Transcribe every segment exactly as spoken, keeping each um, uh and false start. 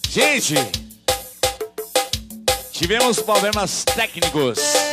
Gente, tivemos problemas técnicos.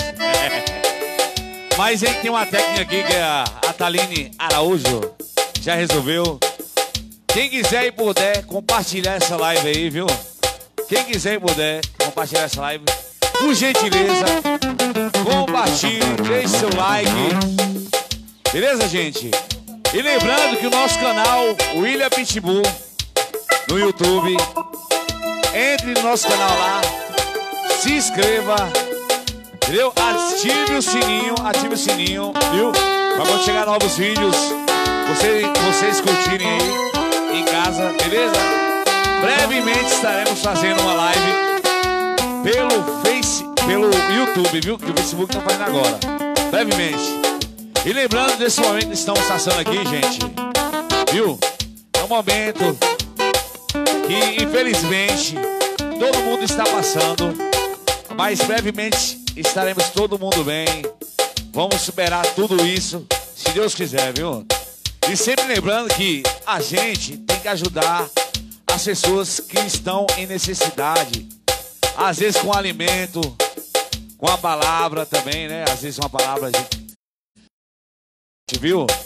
Mas a gente tem uma técnica aqui que é a, a Thaline Araújo já resolveu. Quem quiser e puder compartilhar essa live aí, viu? Quem quiser e puder compartilhar essa live, por gentileza, compartilhe, deixe seu like. Beleza, gente? E lembrando que o nosso canal, William Pitbull, no YouTube, entre no nosso canal lá, se inscreva, entendeu? Ative o sininho, ative o sininho, viu? Pra quando chegar novos vídeos, vocês, vocês curtirem aí em casa, beleza? Brevemente estaremos fazendo uma live pelo Face, pelo YouTube, viu? Que o Facebook tá fazendo agora. Brevemente. E lembrando desse momento que estamos passando aqui, gente, viu? É um momento que, infelizmente, todo mundo está passando, mas brevemente estaremos todo mundo bem. Vamos superar tudo isso, se Deus quiser, viu? E sempre lembrando que a gente tem que ajudar as pessoas que estão em necessidade. Às vezes com alimento, com a palavra também, né? Às vezes uma palavra, a gente... Viu?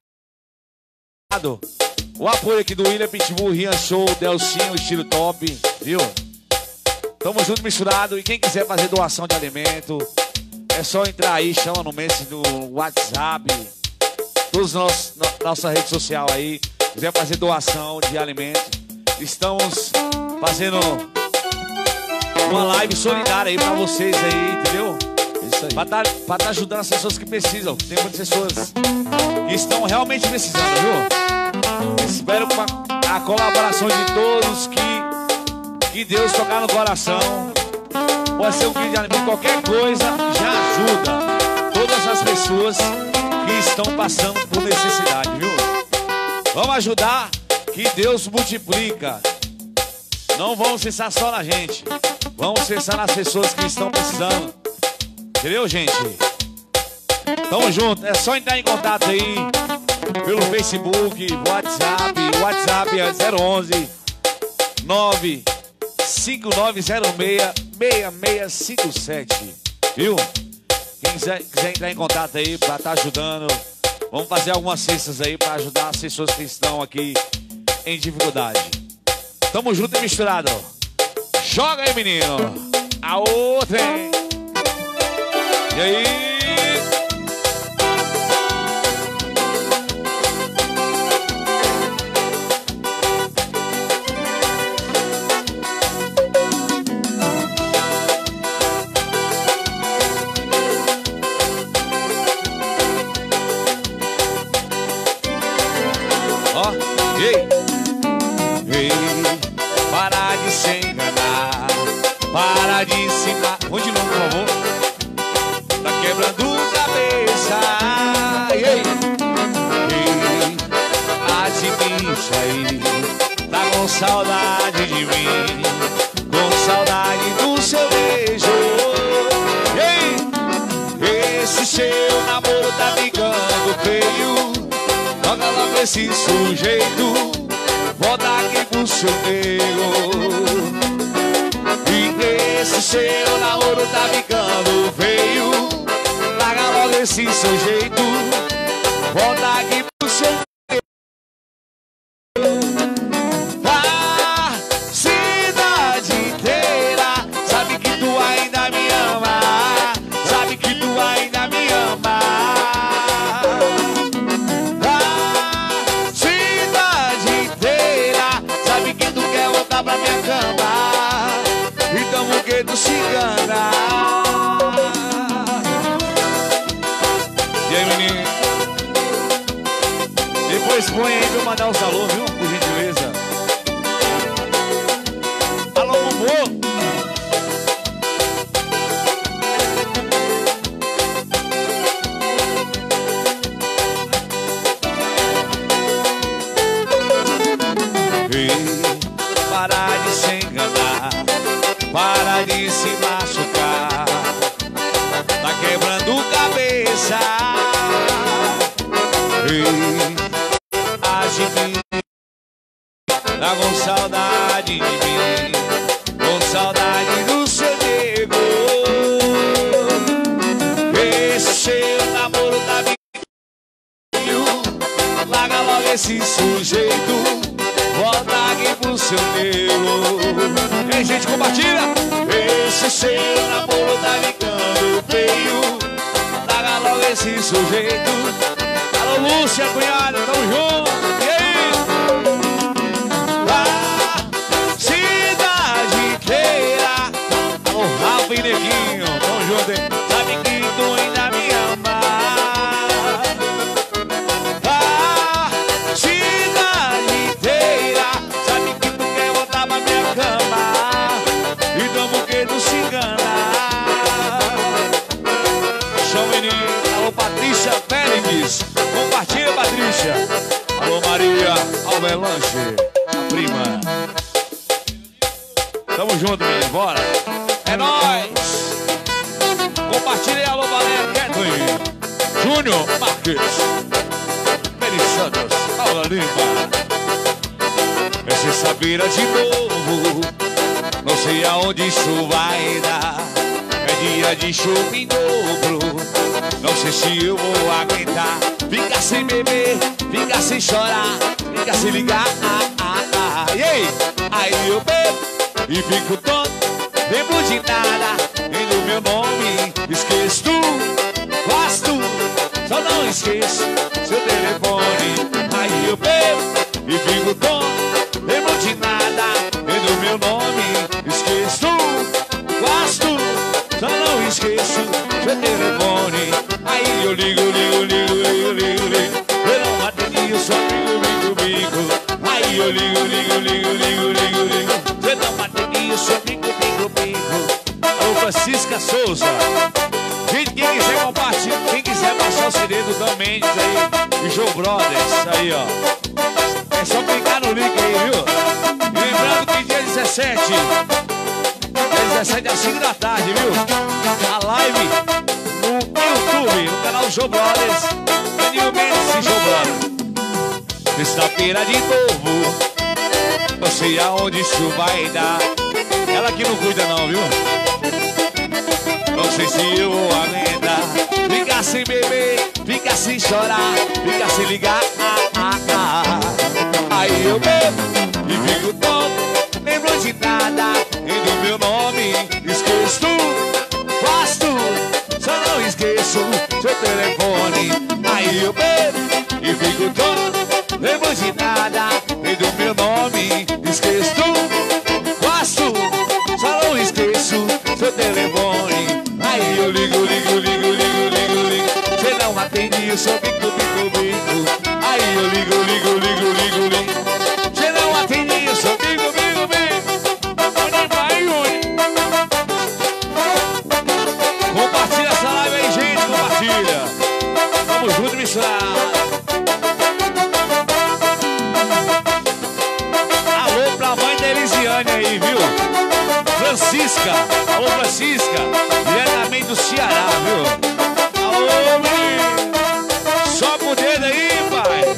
O apoio aqui do William Pitbull, Rian Show, Delcinho, estilo top, viu? Tamo junto, misturado. E quem quiser fazer doação de alimento, é só entrar aí, chama no Messenger do WhatsApp, todos nós, no, nossa rede social aí. Quiser fazer doação de alimento, estamos fazendo uma live solidária aí pra vocês aí, entendeu? Isso aí. Pra tá, pra tá ajudando as pessoas que precisam. Tem muitas pessoas que estão realmente precisando, viu? Espero a, a colaboração de todos que, que Deus tocar no coração. Pode ser um vídeo de alimento, qualquer coisa já ajuda todas as pessoas que estão passando por necessidade, viu? Vamos ajudar, que Deus multiplica. Não vamos pensar só na gente, vamos pensar nas pessoas que estão precisando. Entendeu, gente? Tamo junto, é só entrar em contato aí pelo Facebook, WhatsApp. O WhatsApp é zero onze nove cinco nove zero seis seis seis cinco sete. Viu? Quem quiser, quiser entrar em contato aí pra estar tá ajudando, vamos fazer algumas cestas aí pra ajudar as pessoas que estão aqui em dificuldade. Tamo junto e misturado. Joga aí, menino. A outra, hein? E aí? Ó, ei, ei, para de se enganar, para de se enganar. Vou de novo, por favor. Tá quebrando cabeça. Ei, ei, admite aí, tá com saudade de mim, com saudade do seu beijo. Ei, esse seu namoro tá ficando feio. Joga logo esse sujeito, volta aqui pro seu nego. E esse seu namoro tá ficando feio. Larga logo esse sujeito, volta aqui pro seu nego. A cidade inteira sabe que tu ainda me ama, sabe que tu ainda me ama. Pra minha cama, então por que tu se engana? E aí, menino? Depois põe aí pra eu mandar os alô, viu? Por gentileza. Alô, Momô. Para de se enganar, para de se machucar, tá quebrando cabeça. Ei, age-me, tá com saudade de mim, saudade do seu nego. Esse seu namoro tá me... Larga logo esse sujeito, volta aqui pro seu nego. Ei, gente, compartilha. Esse seu namoro tá ficando feio, larga logo esse sujeito. Alô, Lúcia, cunhada, tamo junto. E aí? Lá, cidade inteira. Alô, Rafa e Neguinho, tamo junto, hein? Sabe que tu ainda me ama. Ah, cidade inteira. Sabe que tu quer voltar pra minha cama. Então por que tu se engana? Show, menino. Alô, Patrícia Félix. Compartilha, Patrícia. Alô, Maria Alvelanche, a prima. Tamo junto, menino. Bora. É nóis. Compartilha aí. Alô, Valéria Kathleen, Júnior Marques, Meri Santos, Paula Lima. Esse Sabira de novo. Não sei aonde isso vai dar. É dia de chuva em dobro. Não sei se eu vou aguentar. Fica sem beber, fica sem chorar, fica sem ligar. Ah, ah, ah. E aí? Aí eu bebo e fico tonto, lembro de nada. E no meu nome esqueço tudo, quase tudo, só não esqueço seu telefone. Aí eu bebo e fico tonto, lembro de nada. E no meu nome esqueço tudo, quase tudo, só não esqueço seu telefone. Aí eu ligo, ligo, ligo, ligo, ligo, ligo. Eu não atendi, eu só ligo, ligo, ligo. Aí eu ligo, ligo, ligo, ligo, ligo, ligo. Eu não atendi, eu só ligo, ligo, ligo. Alô, Francisca Souza. Gente, quem quiser compartilhar, quem quiser baixar o C D do Dan Mendes aí e Joe Brothers, aí ó, é só clicar no link aí, viu? E lembrando que dia dezessete, dia dezessete às cinco da tarde, viu? A live no YouTube, no canal Joe Brothers, Daniel Mendes e Joe Brothers. Sexta-feira de novo, não sei aonde isso vai dar. Ela que não cuida não, viu? Não sei se eu vou aguentar. Fica sem beber, fica sem chorar, fica sem ligar. Ah, ah, ah. Aí eu bebo e fico tonto, lembro de nada. E do meu nome esqueço tudo, faço tudo, só não esqueço seu telefone. Aí eu bebo e fico tonto, lembro de nada. E do meu nome esqueço tudo, faço tudo, só não esqueço seu telefone. Aí eu ligo, ligo, ligo, ligo, ligo, ligo. Você não atende, eu sou bico, bico, bico. Aí eu ligo, ligo, ligo, ligo, ligo. Você não atende, eu sou bico, bico, bico. Onde vai, onde? Compartilha essa live aí, gente, compartilha. Vamos junto, misturado. Alô pra mãe da Elisiane aí, viu? Francisca, alô Francisca, diretamente do Ceará, viu? Alô, menino, sobe o dedo aí, pai.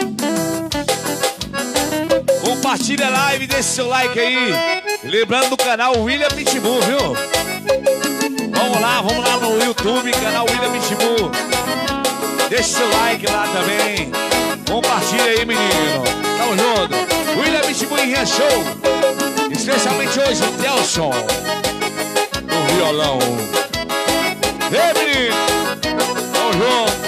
Compartilha a live, deixa seu like aí. Lembrando do canal William Pitbull, viu? Vamos lá, vamos lá no YouTube, canal William Pitbull. Deixa seu like lá também. Compartilha aí, menino. Tamo junto. William Pitbull em Ria Show. Especialmente hoje, o Delson no violão. Ei, menino, tamo junto.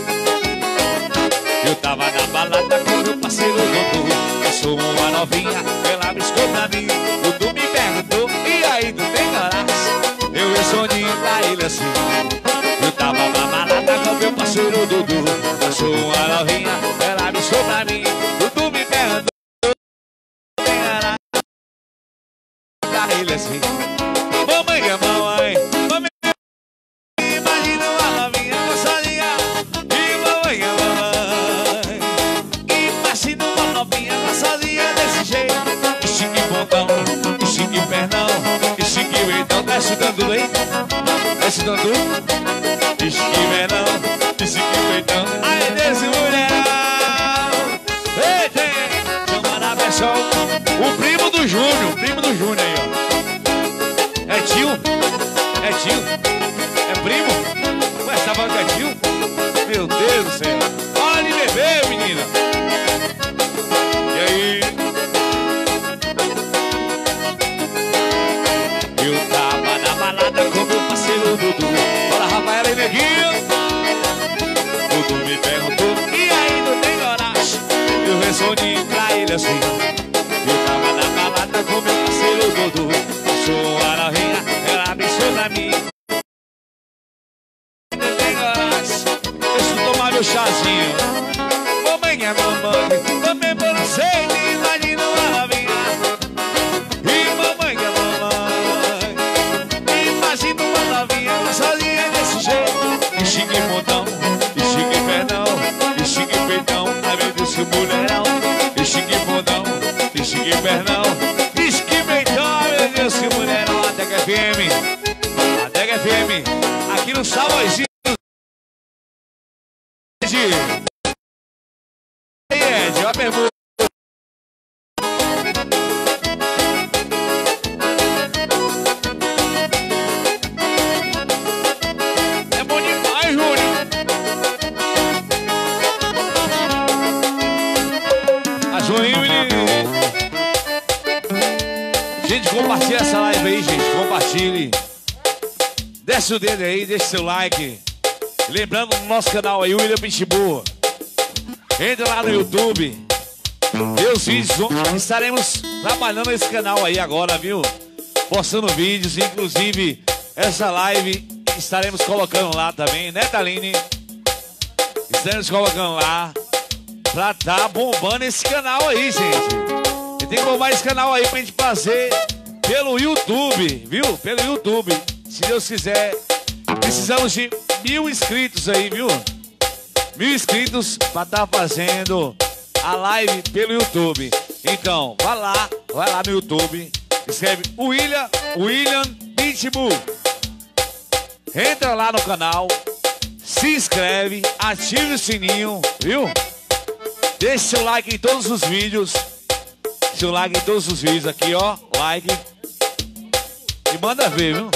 Eu tava na balada com meu parceiro Dudu. Eu sou uma novinha, ela briscou pra mim. O Dudu me perguntou, e aí, tu tem coragem? Eu respondi pra ele assim. Eu tava na balada com meu parceiro Dudu. Eu sou uma novinha, ela briscou pra mim. O Dudu me perguntou, ele assim, mamãe é mamãe, mamãe, imagina uma novinha gostosinha, e mamãe é mamãe, imagina uma novinha gostosinha desse jeito, e chique botão, e chique pernão, e chique então, desce dando leite, desce dando, e chique pernão, e chique então, aí desse mulherão, eita, chama na versão, o primo do Júnior, o primo do Júnior aí, ó. tio? É tio? É primo? Ué, você tá falando que é tio? Meu Deus do céu. Hora de beber, menina. E aí? Eu tava na balada com meu parceiro Dudu. Fala, Rafael e Neguinho. Dudu me perguntou, e aí, não tem coragem? Eu respondi pra ele assim. Eu tava na balada com meu parceiro Dudu. Sou a novinha, ela pensou pra mim. Não tem coragem. Deixa eu tomar meu chazinho. Mamãe é mamãe, também por não sei, imagina uma novinha. E mamãe é mamãe, imagina uma novinha, uma sozinha desse jeito. E xingue montão, e xingue perdão, e xingue peitão, ai meu Deus que mulherão. E xingue montão, e xingue perdão, e xingue peitão, ai meu Deus que mulherão. A Dega F M, a Dega F M, aqui no Salvozinho. Ed, uma pergunta. É bom demais, Júnior. A Juninho, menino. Gente, compartilha essa live aí, gente. Compartilhe. Desce o dedo aí, deixa seu like. Lembrando no nosso canal aí, o William Pitbull. Entra lá no YouTube. Vê os vídeos. Estaremos trabalhando nesse canal aí agora, viu? Postando vídeos, inclusive essa live estaremos colocando lá também, né, Taline? Estaremos colocando lá pra tá bombando esse canal aí, gente. E tem que bombar esse canal aí pra gente fazer pelo YouTube, viu? Pelo YouTube. Se Deus quiser, precisamos de mil inscritos aí, viu? Mil inscritos pra estar tá fazendo a live pelo YouTube. Então, vai lá, vai lá no YouTube, escreve William, William Pitbull. Entra lá no canal, se inscreve, ative o sininho, viu? Deixe seu like em todos os vídeos. Seu like em todos os vídeos aqui, ó. Like. E manda ver, viu?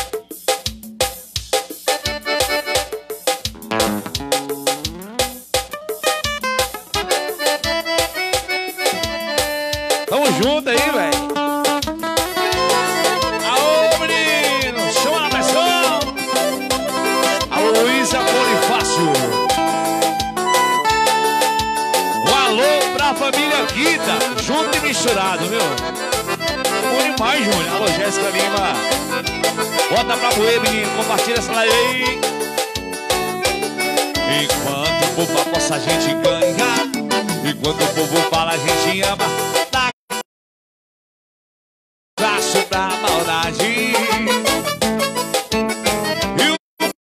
Tamo junto aí, velho. Aô, menino, chama na pressão. Alô, Luísa Bonifácio. Um alô pra família Guida, junto e misturado, viu? Bom demais, Júnior. Alô, Jéssica Lima. Bota pra moer, menino, compartilha essa live aí. Enquanto o povo aposta, a gente ganha. Enquanto o povo fala, a gente ama. Braço da maldade. E o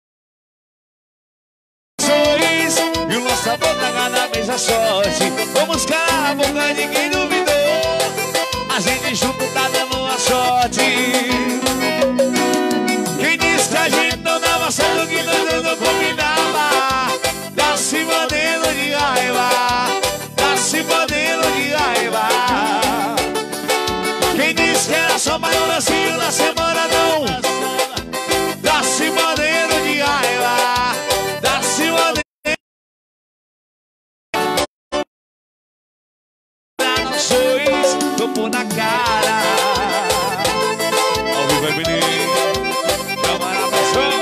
sorriso e o nosso amor tá cada vez a sorte. Vamos calar a boca de quem duvidou. A gente junto tá dando a sorte. Quem disse que a gente não dava certo, que nós não combinava, tá se mandando de raiva, tá se mandando de raiva. Quem disse que era só mais um lancinho na semana, não. Tá se mandando de raiva, tá se mandando. Não sou isso, tô por na cara. Ao vivo é menino, chama na pressão.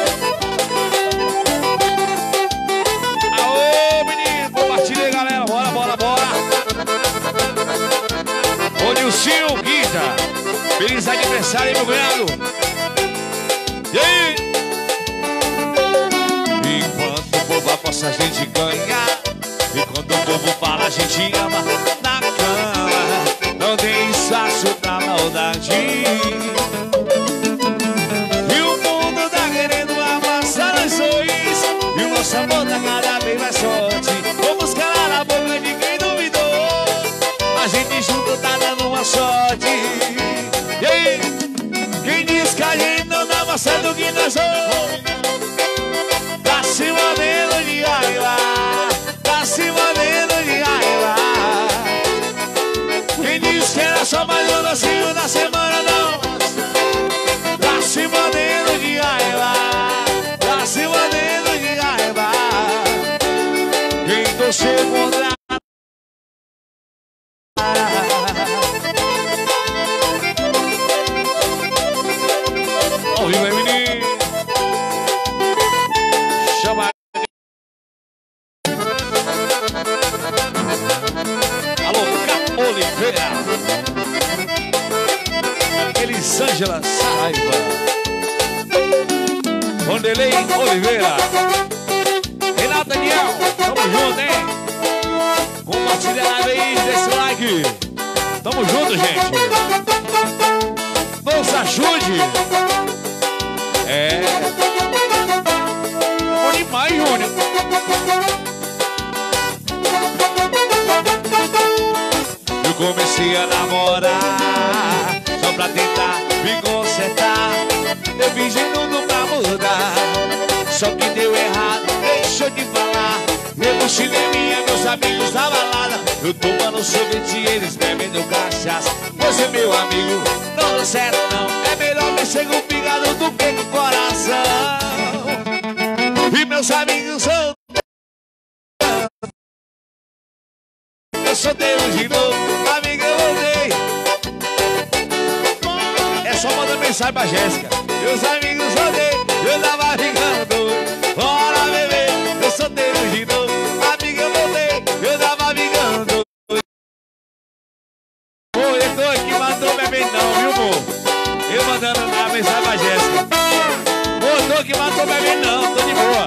Aô, menino, compartilha aí, galera. Bora, bora, bora. Ô, Nilcinho Guida, feliz aniversário, meu grado. E aí? Enquanto o povo aposta, a gente ganha. Enquanto o povo fala, a gente ama. Na cama não tem espaço pra maldade. E o mundo tá querendo amassar nós dois. E o nosso amor tá cada vez mais forte. Vamos calar a boca de quem duvidou. A gente junto tá dando uma sorte. E aí? Quem diz que a gente não dava certo, que nós somos? Tá se mandando de raiva, tá se mandando de raiva. Quem diz que era só mais um docinho na semana, não. Tá se Rosângela Saraiva, Vanderlei Oliveira, Renato Daniel, tamo junto, hein? Compartilha a live aí, deixa o like. Tamo junto, gente. Nos ajude. É. Bom demais, Júnior. Eu comecei a namorar só pra tentar me consertar. Eu fiz de tudo pra mudar, só que deu errado, deixou de falar. Eu no cineminha, meus amigos na balada, eu tomando sorvete e eles bebendo cachaça. Você, meu amigo, não dá certo não. É melhor mexer com o fígado do que com o coração. E meus amigos são... Eu solteiro de novo, amiga, eu voltei. É só mandar mensagem pra Jéssica. Meus amigos voltei, eu tava ficando. Bora beber, eu solteiro de novo, amiga, eu voltei, eu tava ficando. Ô, eu tô aqui, matou bebê não, viu, amor? Eu mandando a mensagem pra Jéssica. Ô, tô aqui, matou bebê não, tô de boa.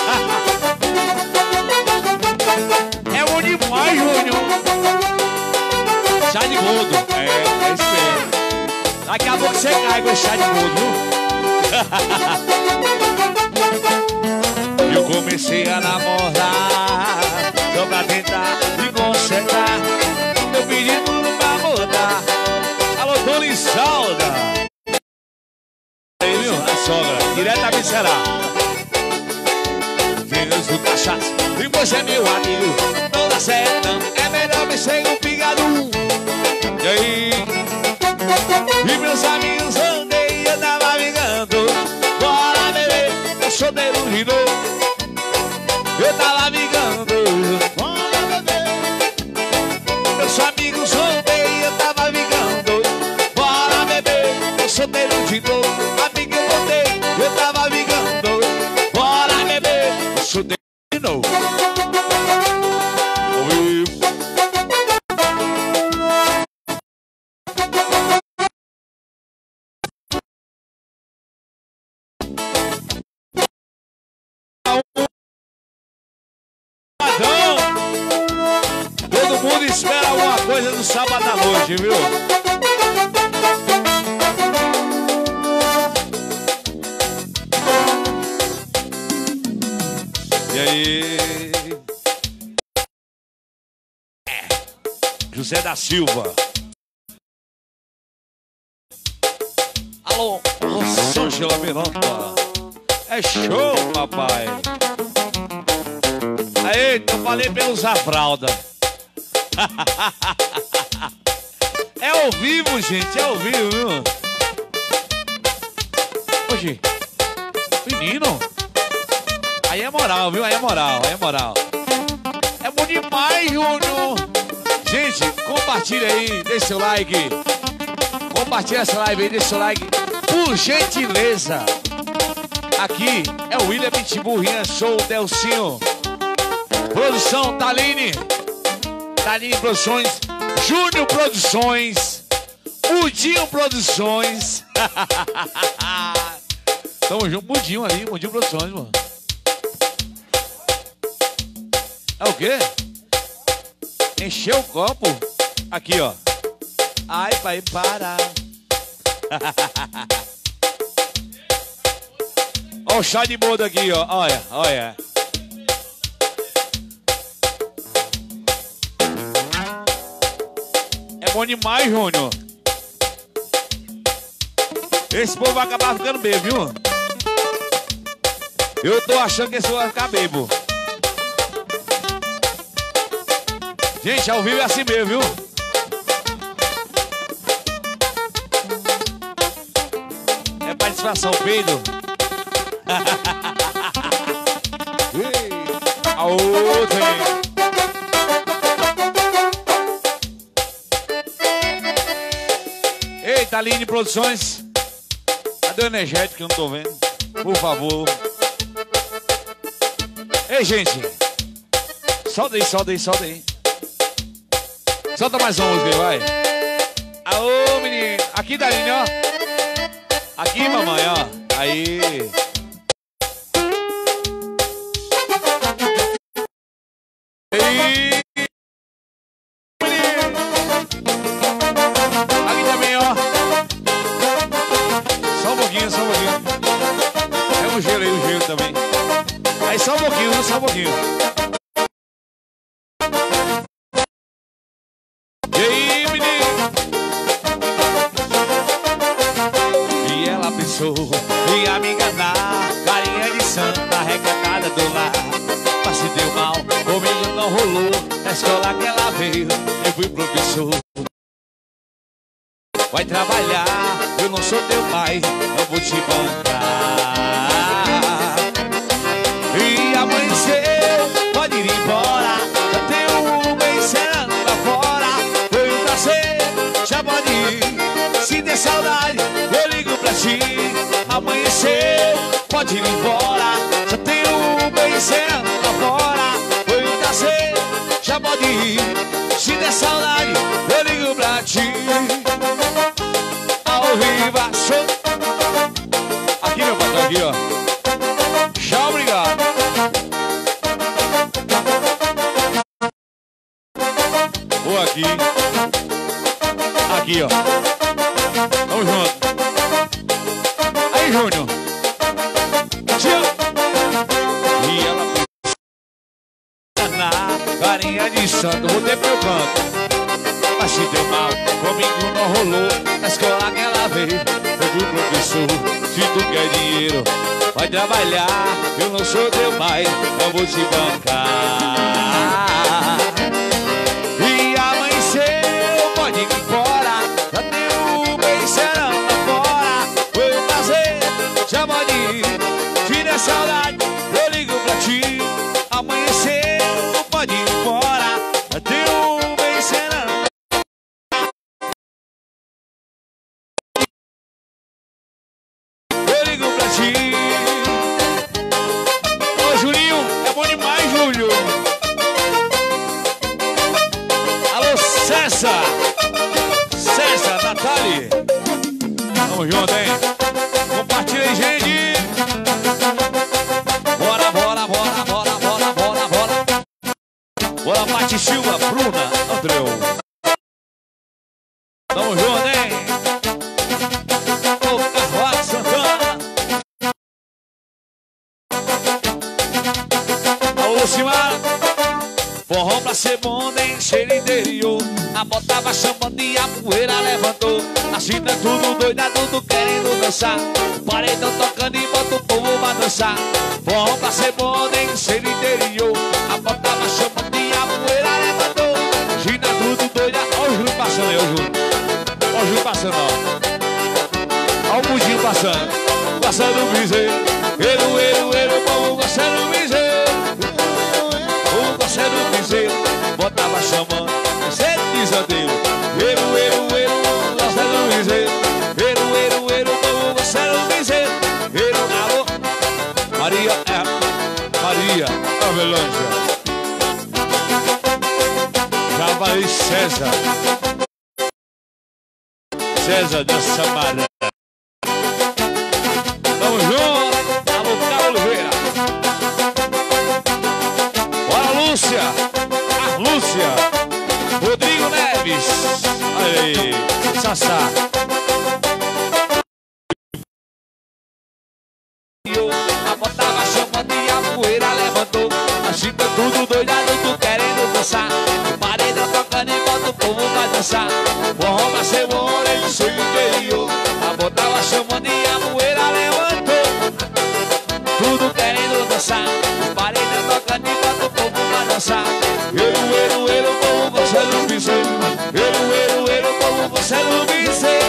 É bom demais, Júnior. Chá de boldo, é, é isso mesmo. Daqui a pouco você cai com esse chá de boldo, viu? Eu comecei a namorar só pra tentar me consertar. Eu pedi tudo pra mudar. Alô, Tony Salda. Aí, viu? A sogra, diretamente será. Filhos do cachaça, e você é meu amigo, não dá certo não. É melhor mexer com o fígado. E aí? E meus amigos andei, eu tava ligando. Bora beber, eu sou de novo. Eu tava ligando. Bora beber. Meus amigos andei, eu tava ligando. Bora beber, eu sou de novo. Amigo, eu voltei, eu tava ligando. Bora beber, eu sou de novo. Todo mundo espera alguma coisa do sábado à noite, viu? E aí? José da Silva. Alô, Rosângela Miranda. É show, papai. Aí, eu falei pra ele usar fralda. É ao vivo, gente, é ao vivo, viu? Oxi, menino. Aí é moral, viu? Aí é moral, aí é moral. É bom demais, Júnior. Gente, compartilha aí, deixa seu like. Compartilha essa live aí, deixa seu like. Por gentileza. Aqui é o William Pitbull, Rian Show, Delcinho. Produção, Taline. Taline Produções. Júnior Produções. Mudinho Produções. Tamo junto, Mudinho ali, Mudinho Produções, mano. É o quê? Encheu o copo. Aqui, ó. Ai, vai parar. Ó o chá de boldo aqui, ó. Olha, olha. É bom demais, Júnior. Esse povo vai acabar ficando bebo, viu? Eu tô achando que esse povo vai ficar bebo. Gente, ao vivo é assim mesmo, viu? É participação, peido. A outra, hein? Eita, Aline Produções. Cadê o energético que eu não tô vendo? Por favor. Ei, gente. Solta aí, solta aí, solta aí. Solta mais uma música aí, vai. Aô, menino. Aqui, Daline, ó. Aqui, mamãe, ó. Aí. Aí. Aqui também, ó. Só um pouquinho, só um pouquinho. É um gelo aí, um gelo também. Aí só um pouquinho, só um pouquinho. E aí, menino? E ela pensou em me enganar, carinha de santa, recatada do lar. Mas se deu mal, comigo não rolou. Na escola que ela veio, eu fui professor. Vai trabalhar, eu não sou teu pai, não vou te bancar. E amanheceu, pode ir embora, já tenho um mês lá fora. Foi um prazer, já pode ir. Se der saudade, eu ligo pra ti. Amanheceu, pode ir embora, já tenho um mês lá fora. Foi um prazer, já pode ir. Se der saudade, eu ligo pra ti. Ao vivo, show. Aqui, meu patrão, aqui, ó. Tchau, obrigado. Vou aqui. Aqui, ó. Tamo junto. Aí, Júnior. Tchau. E ela na carinha de santo, vou ter meu canto. Mas se deu mal, comigo não rolou. Na escola que ela veio, foi do professor. Se tu quer dinheiro, vai trabalhar. Eu não sou teu pai, não vou te bancar. E amanheceu, pode ir embora. Já tem um mês serão lá fora. Foi um prazer, já pode ir. Tira a saudade, eu ligo pra ti. Amanheceu, pode ir embora. Já tem um mês serão. Ô, Juninho, é bom demais, Júlio. Alô, César. César, Natália. Tamo junto, hein? Compartilha aí, gente. Bora, bora, bora, bora, bora, bora, bora. Bora, Mati Silva, Bruna, Andreu. Tamo junto, hein? Forró pra ser bom, nem cheiro interior. A bota vai chamando e a poeira levantou. Assim tá tudo doida, tudo querendo dançar. Paredão tocando e bota o povo pra dançar. Forró pra ser bom, nem cheiro interior. A bota vai chamando e a poeira levantou. Assim tá tudo doida. Ó o Júlio passando aí, ó o Júlio. Ó o Júlio passando, ó. Ó o Budinho passando. Passando o piseiro. Ele, ele, ele, o povo passando o piseiro. Você não dizer, botava chamando, você diz adeus. Eru, eru, eru, você não dizer. Eru, eru, eru, você não dizer. Eru, alô, Maria, é, Maria, Avelândia. Já falei César. César da Samara. Tamo junto, alô, Carlos Oliveira. Lúcia, a Lúcia, Rodrigo Neves, aí, Sassá. A botava chamando e a poeira levantou. Assim tá tudo doidado, tu querendo dançar. O paredão tocando e bota o povo pra dançar. Forró pra ser bom, nem sei o interior. A botava chamando e a poeira levantou. Tudo querendo dançar. O paredão tocando e bota o povo pra dançar. Eru, eru, eru, o povo você não pisou. Eru, eru, eru, o povo você não pisou.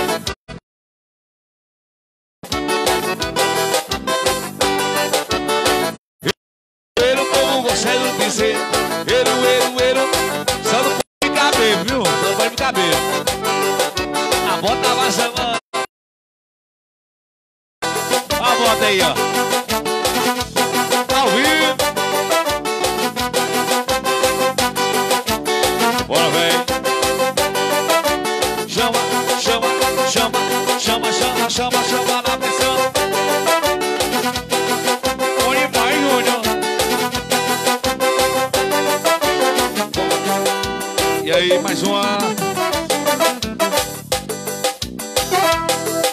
Eru, o povo você não pisou. Eru, eru, eru. Só não pode ficar bebo, viu? Só não pode ficar bebo. A bota vai chamando. A bota aí, ó. Ao vivo. Bora, vem. Chama, chama, chama, chama, chama, chama, chama na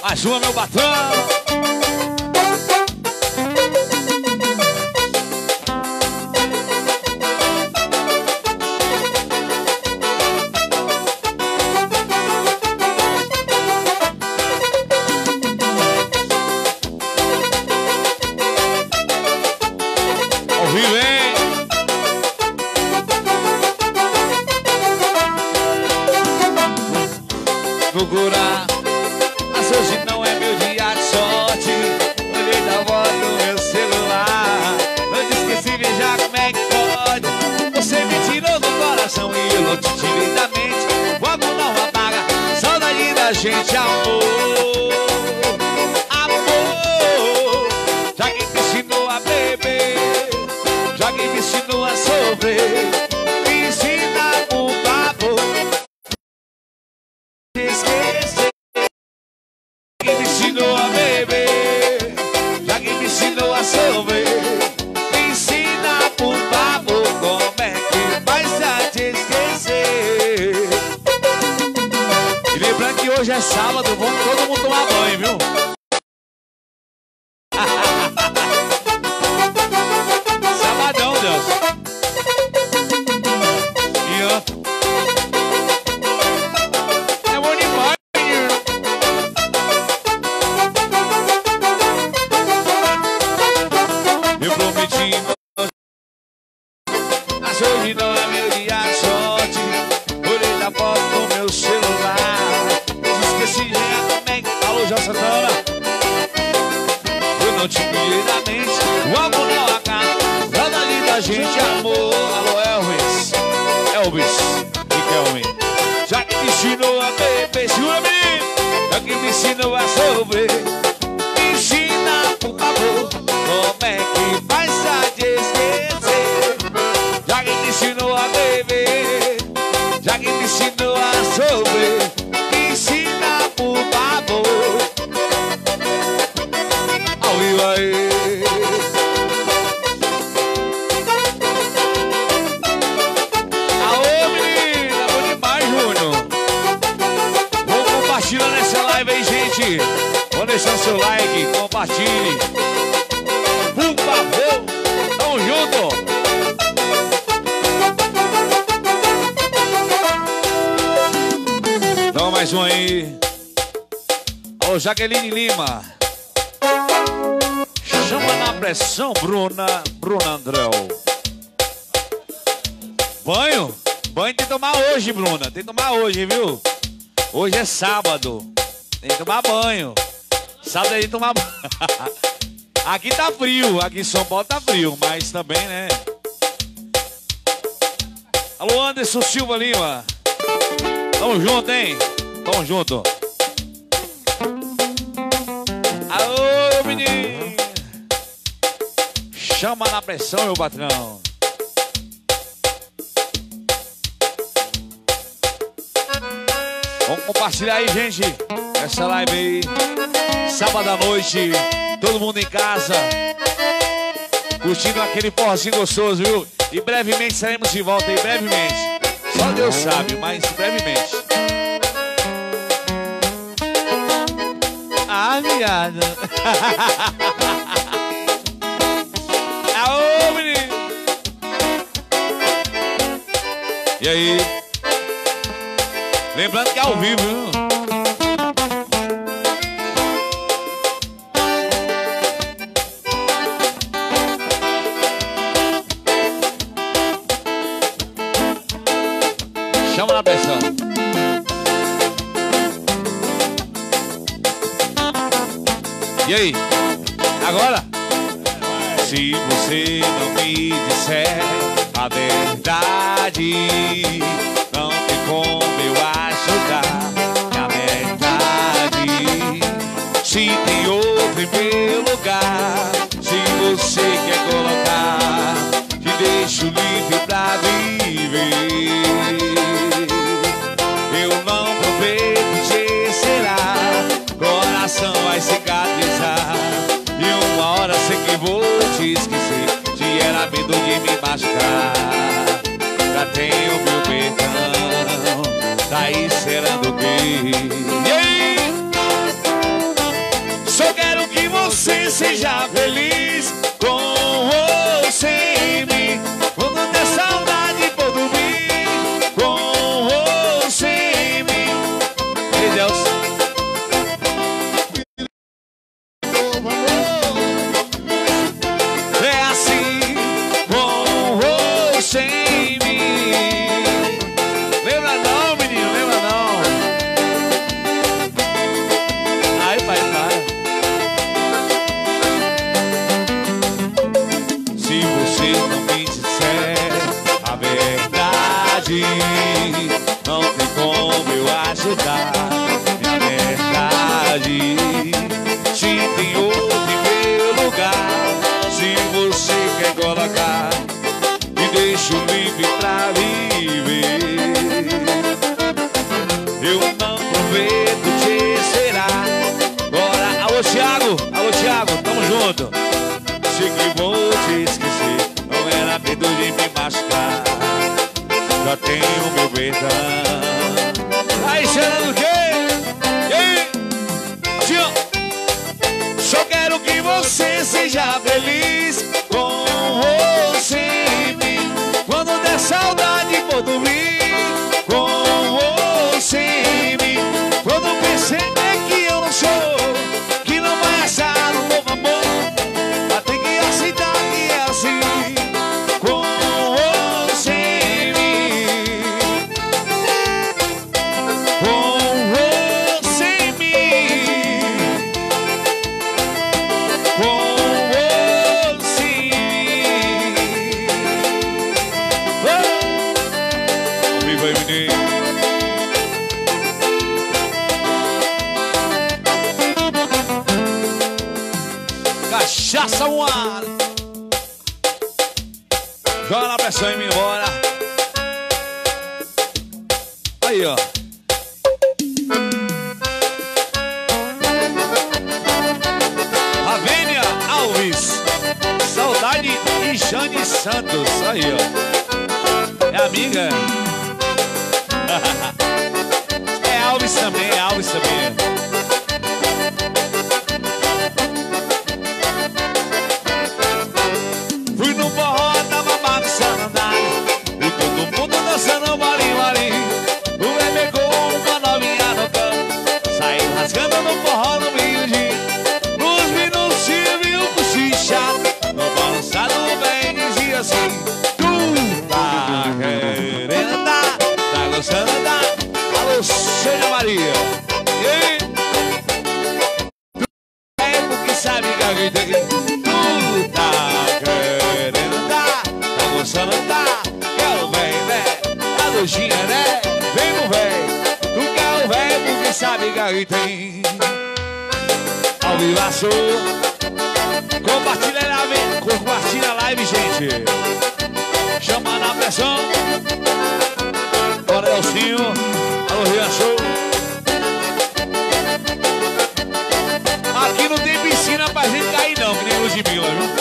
Mais uma, meu patrão. Ao vivo, hein? Procurar. Mas hoje não é meu dia de sorte. Olhei da voz do meu celular. Não te esqueci, veja como é que pode. Você me tirou do coração e eu não te tirei da mente. O amor não apaga, saudade da gente, amor. Amor, já que me ensinou a beber, já que me ensinou a sofrer, me ensina, por favor. Esquecer. Já que me ensinou a beber, já que me ensinou a sofrer, me ensina, por favor, como é que faz a te esquecer. E lembrando que hoje é sábado, vamos todo mundo tomar banho, viu? Sabadão, Deus. E ó, é bom demais. Eu prometi, mas hoje não é meu dia de sorte. Olhei na foto do meu celular, esqueci de como é que falou, João Santana. Eu não te tirei da mente, o amor não acaba, saudade da gente, amor. Alô, Elvis, Elvis e Kelvin. Já que me ensinou a beber, segura, menino. Já que me ensinou a sofrer, me ensina, por favor, como é que faz a te esquecer. Já que me ensinou a beber, já que me ensinou a sofrer, me ensina, por favor. Ao vivo aí. Aô, menina, bom demais, Júnior. Vamos compartilhar nessa live aí, gente. Vou deixar seu like, compartilhe. Por favor, tamo junto. Então, mais um aí. Ô, Jaqueline Lima. Chama na pressão, Bruna, Bruna Andréu. Banho? Banho tem que tomar hoje, Bruna. Tem que tomar hoje, viu? Hoje é sábado. Tem que tomar banho. Sábado aí tomar banho. Aqui tá frio, aqui em São Paulo tá frio, mas também, né? Alô, Anderson Silva Lima. Tamo junto, hein? Tamo junto. Alô, menino. Chama na pressão, meu patrão. Vamos compartilhar aí, gente. Essa live aí. Sábado à noite. Todo mundo em casa. Curtindo aquele forrozinho gostoso, viu? E brevemente sairemos de volta aí, brevemente. Só Deus sabe, mas brevemente. Ah, viado. Aô, menino. E aí? Lembrando que é ao vivo, viu? Chama na pressão. E aí? Agora? Se você não me disser a verdade, não tem como eu ajudar. É a verdade. Se tem outro em meu lugar, se você quer colocar, te deixo livre pra viver. Eu não prometo te será, coração vai cicatrizar. E uma hora sei que vou te esquecer, te era medo de me machucar. Já tenho meu perdão, tá aí esperando o quê? E aí? você seja feliz com você em mim. Quando der saudade por dormir com você em mim. Ei, Deus. É assim com você em mim. Lembra não, menino, lembra não. Ai, pai, para. Se você não me disser a verdade, não tem como eu ajudar. Minha verdade, se tem outro em meu lugar, se você quer colocar, me deixa livre pra viver. Eu não prometo te esperar. Bora, alô Thiago, alô Thiago, tamo junto. Sei que vou te esquecer, não era medo de me machucar. Já tenho meu perdão. Aí, esperando o quê? E aí? Tio, só quero que você seja feliz com você em mim. Quando der saudade por dormir com você em mim. Quando perceber que eu não sou, que não vai achar um novo amor, mas tem que aceitar que é assim com você em mim. Com você em mim. Com você em mim. Oh! Viva aí, menino. Cachaça voada. Joga na pressão em mim, bora. Aí, ó. Ravênia Alves. Saudade de Jane Santos. Aí, ó. É amiga. É Alves também, é Alves também. Fui no forró, tava bagunçando nada, e todo mundo dançando marim, marim. O bebê pegou uma novinha no canto, saiu rasgando no forró no meio-dia. Nos minutos viu cochichado, no balançado bem dizia assim: tu tá querendo andar, tá gostando de andar. Alô, Sônia Maria. E aí? Tu é porque sabe que alguém tem que... Tu tá querendo andar, tá gostando de andar. Quero bem, né? A luzinha, né? Vem no véi. Tu quer o véi porque sabe que alguém tem. Ao vivaço. Compartilha a live, compartilha a live, gente. Chama na pressão. Bora, Elcinho. Alô, Riacho. Aqui não tem piscina pra gente cair não, que nem Ludmilla, viu?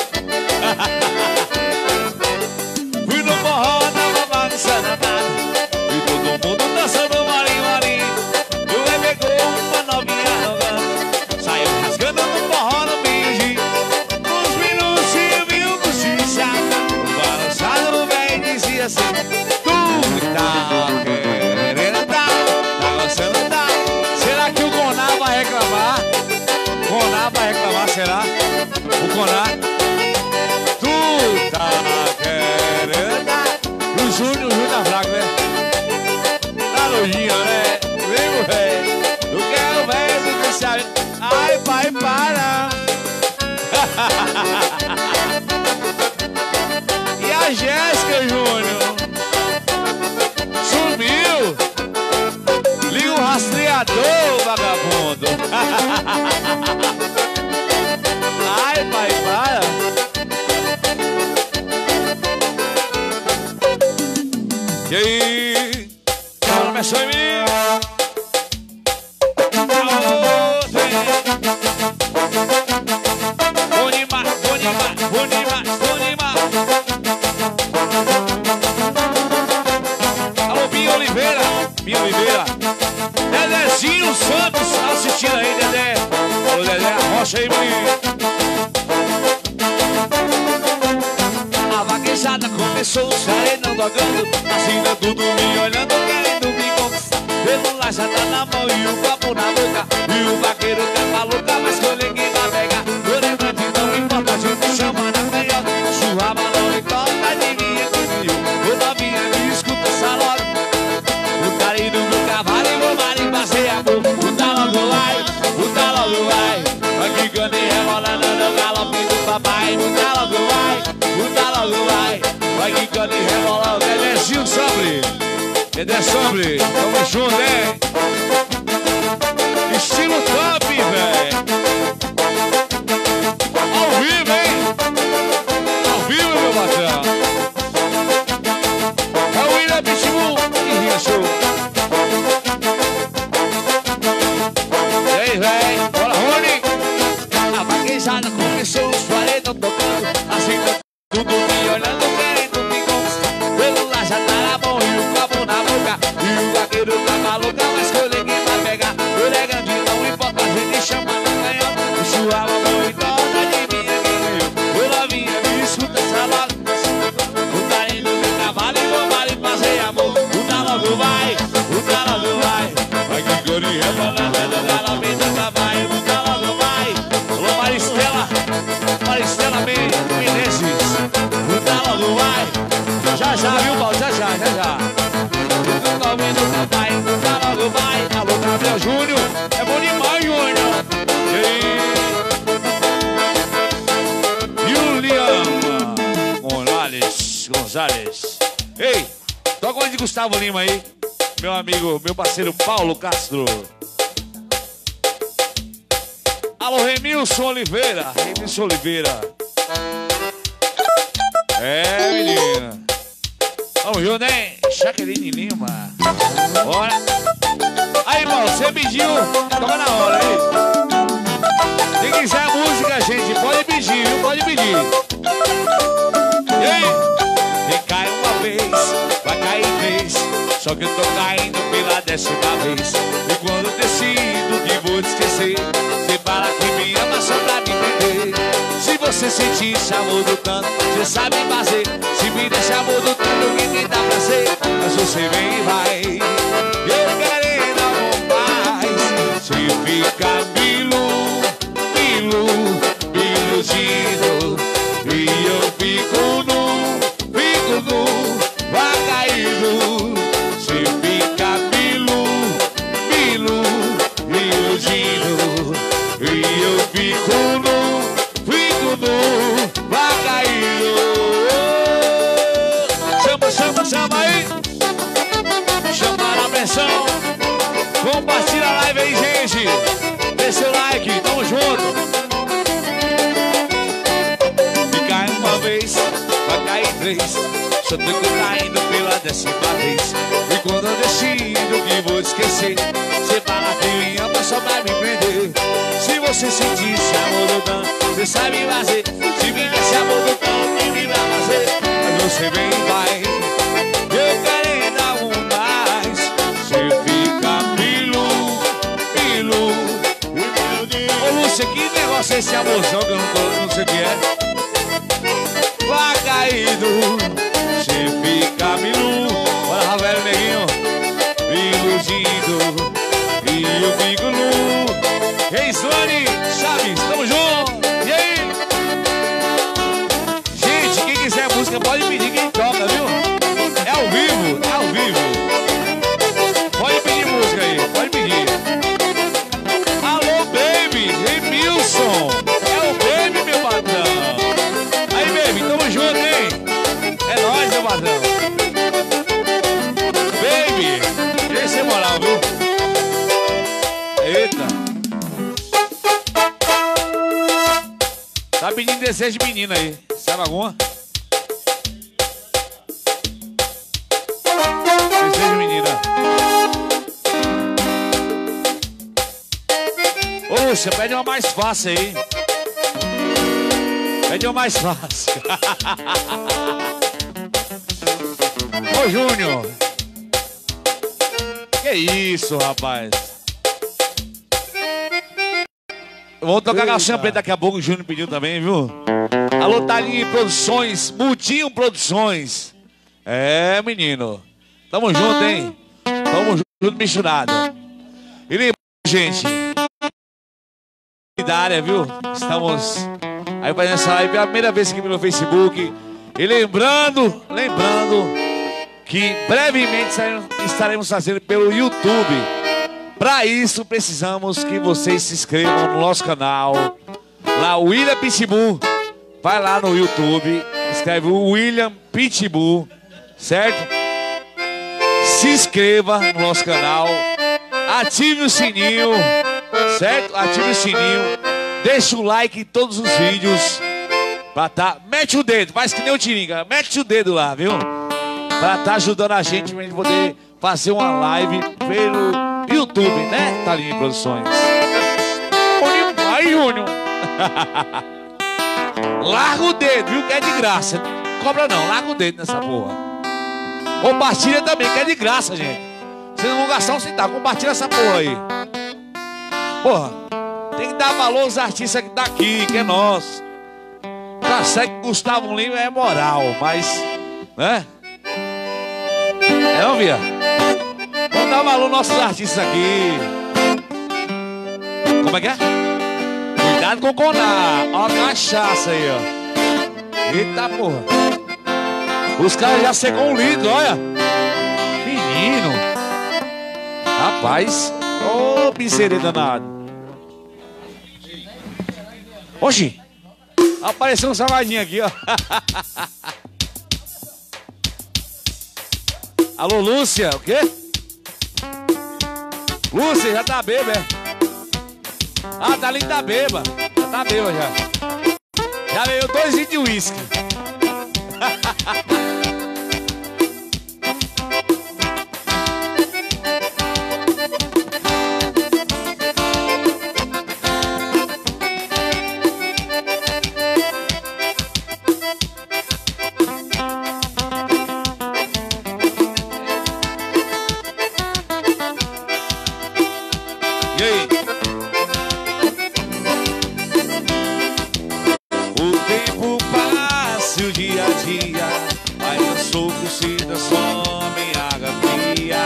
Fui no forró, tava bagunçando nada, e todo mundo dançando marim, marim. O bebê pegou uma novinha no canto, saiu rasgando no forró no meio-dia. Uns minutos viu cochichado, o balançado bem dizia assim: tu tá querendo andar, tá gostando de andar. Será que o Conar vai reclamar? Conar vai reclamar, será? O Conar. Tu tá querendo andar. E o Júnior, o Júnior tá fraco, né? Tá nojinho, né? Vem, velho. Tu quer o velho, tu sabe. Ai, pai, para. E a Jéssica, Júnior? Sumiu. Liga o rastreador, vagabundo. Ai, pai, para. E aí? Começou em mim. Bom demais, bom demais, bom demais, bom demais. Alô, Binho Oliveira, Binho Oliveira. Dedezinho Santos, tá assistindo aí, Dedé. Alô, Dedé, arrocha aí, menino. começou o sarenão tocando, assina tudo me olhando, querendo me conquistar. Celular já tá na mão e o copo na boca, e o vaqueiro tá maluca, mas que eu ninguém vai pegar. Eu lembrante não importa, a gente chama na canhota, churra, balão e torta, adivinha comigo. Ô novinha, me escuta essa logo, o carinho do meu cavalo e vou marimbar sem amor. O tá logo vai, o tá logo vai, vai quicando e rebolando no galope do papai. O tá logo vai, o tá logo vai, vai quicando e rebolando. Dedézinho sobre, Dedé sobre, tamo junto, hein? Estilo top, velho. Ao vivo, hein? Ao vivo, meu patrão. É o William Pitbull e Ria Show. E aí, velho? Bora, Rony. A vaquejada começou, os paredão tocando, assim tudo me olhando, querendo me conquistar. Pelo lá já tá na mão e o copo na boca, e o vaqueiro tá maluca, mas que eu ninguém vai pegar. Eu negando e não importa, a gente chama na canhota, o churrava a mão e toda de minha quem ganhou. Ô novinha, me escuta essa logo, o carinho do meu cavalo e vou marimbar sem amor. O tá logo vai, o tá logo vai, vai que cor e rebolando no galope do cavalo. O tá logo vai, alô Maristela, Maristela Menezes. O tá logo vai, já já, viu, Paulo? Já já, já já. O tá logo vai, o tá logo vai. Alô, Gabriel Júnior, é bom demais, Júnior. E o Liama Gonzalez, Gonzalez. Ei, toca onde de Gustavo Lima aí. Meu amigo, meu parceiro Paulo Castro. Alô, Remilson Oliveira, Remilson Oliveira. É, menina. Vamos junto, hein? Jaqueline Lima. Bora. Aí, irmão, você pediu, toca na hora, aí. Quem quiser a música, gente, pode pedir, viu? Pode pedir. E aí? Quem cai uma vez, vai cair três. Só que eu tô caindo pela décima vez. E quando eu decido que vou te esquecer, você fala que me ama só pra me entender. Se você sentir esse amor do tanto, você sabe fazer. Se me deixa amor do tanto, que me dá prazer. Mas você vem e vai, eu querendo amor mais. Se fica milu, milu, iludido, e eu fico nu, fico nu, vai caído. Se fica milu, milu, iludido, e eu fico nu, fico nu, vai caído. Chama, chama, chama aí. Chama na pressão. Compartilha a live aí, gente. Dê seu like, tamo junto. E cai uma vez, vai cair três. Só tô caindo pela décima vez. E quando eu decido que vou te esquecer, você fala que me ama só pra me prender. Se você sentir esse amor do tanto, você sabe fazer. Se me der esse amor do tanto, que me vai fazer. Mas você vem e vai, eu querendo algo mais. Você fica pilu, pilu. Ô Lúcia, que negócio é esse amorzão que eu não, tô, não sei o que é? Vai caído, você fica milu. Bora, Ravel, neguinho. Iludido, e eu fico nu. Ei, Slane Chaves, tamo junto. E aí? Gente, quem quiser música pode pedir, quem toca, viu? É ao vivo, é ao vivo. Pode pedir música aí, pode pedir. Alô, baby, Remilson. É o baby, meu patrão. Aí, baby, tamo junto, hein? É nóis, meu patrão. Baby, esse é moral, viu? Eita. Tá pedindo desejo de menina aí. Sabe alguma? Desejo de menina. Ô, Lúcia, pede uma mais fácil aí. Pede uma mais fácil. Ô, Júnior. Que isso, rapaz. Vamos tocar Calcinha Preta daqui a pouco. O Júnior pediu também, viu? Alô, Talinho Produções, Mudinho Produções. É, menino. Tamo junto, hein? Tamo junto, misturado. E lembrando, gente, da área, viu? Estamos aí fazendo essa live pela primeira vez aqui no Facebook. E lembrando, lembrando que brevemente estaremos fazendo pelo YouTube. Para isso, precisamos que vocês se inscrevam no nosso canal. Lá, William Pitbull. Vai lá no YouTube, escreve o William Pitbull, certo? Se inscreva no nosso canal. Ative o sininho, certo? Ative o sininho. Deixa o like em todos os vídeos. Pra tá... Mete o dedo, faz que nem o Tiringa. Mete o dedo lá, viu? Pra tá ajudando a gente pra gente poder fazer uma live pelo YouTube, né? Talinha Produções. Aí, Júnior. Larga o dedo, viu? Que é de graça. Não cobra não, larga o dedo nessa porra. Compartilha também, que é de graça, gente. Vocês não vão gastar um centavo. Compartilha essa porra aí. Porra, tem que dar valor aos artistas que tá aqui, que é nosso. Tá certo que Gustavo Lima é moral, mas... né? É não, Via? Vamos dar valor aos nossos artistas aqui. Como é que é? Cuidado com o conar. Ó a cachaça aí, ó. Eita porra. Os caras já secou um litro, olha. Menino. Rapaz. Ô, oh, piseira danado. Oxi. Apareceu um salgadinho aqui, ó. Alô, Lúcia, o quê? Lúcia, já tá bêbada, é? Ah, tá ali, tá bêbada. Já tá bêbada já. Já veio dois litros de uísque. E aí? O tempo passa e o dia a dia, mas eu sou que se transforma em água fria.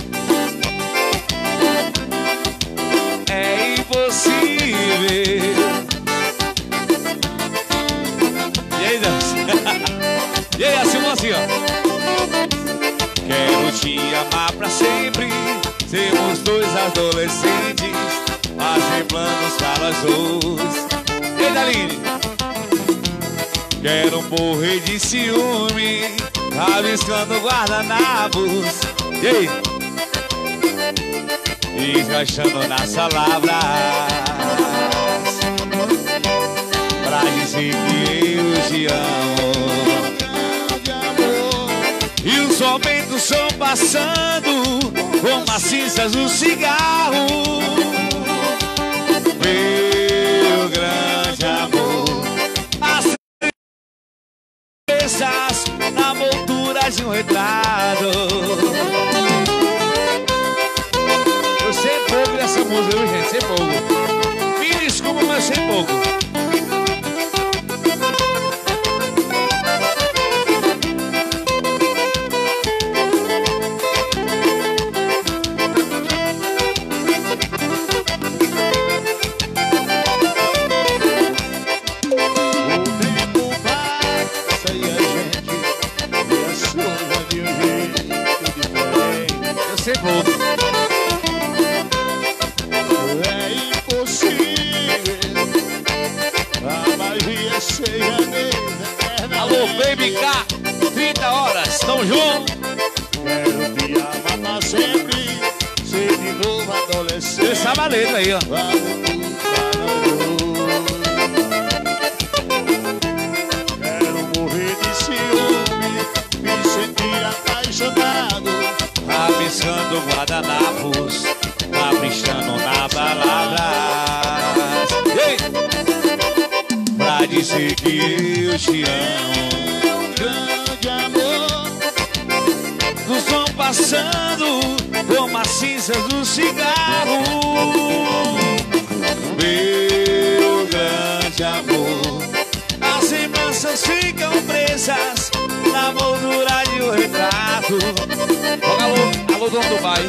É impossível. E aí, Deus? E aí, assim, assim, ó. Quero te amar pra sempre. Sermos dois adolescentes, fazer planos para os dois. E aí, Daline? Quero morrer de ciúme, rabiscando guardanapos. E aí? Encaixando nas palavras pra dizer que eu te amo. E os momentos vão passando como as cinzas do cigarro. Meu grande amor, as lembranças na moldura de um retrato. Eu sei pouco dessa música, viu, gente? Sei pouco. Me desculpa, mas eu sei pouco. Alô, Baby K, trinta horas, tamo junto. Quero te amar pra sempre, ser de novo adolescente. Você sabe a letra aí, ó. Quero morrer de ciúme, me sentir apaixonado, Rabiscando guardanapos, caprichando na palavra. Pra dizer que eu te amo. grande amor. Nos vão passando como as cinzas do cigarro. Meu grande amor, as lembranças ficam presas na moldura de um retrato. Alô, dono do bar, hein?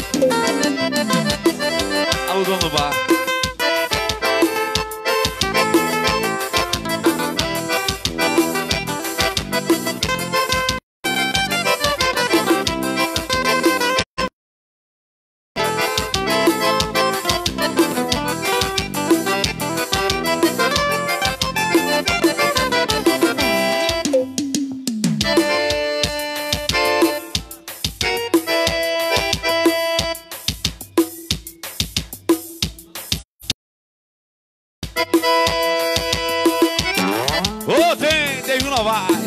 Alô, dono do bar. Ô, tem, David Novaes.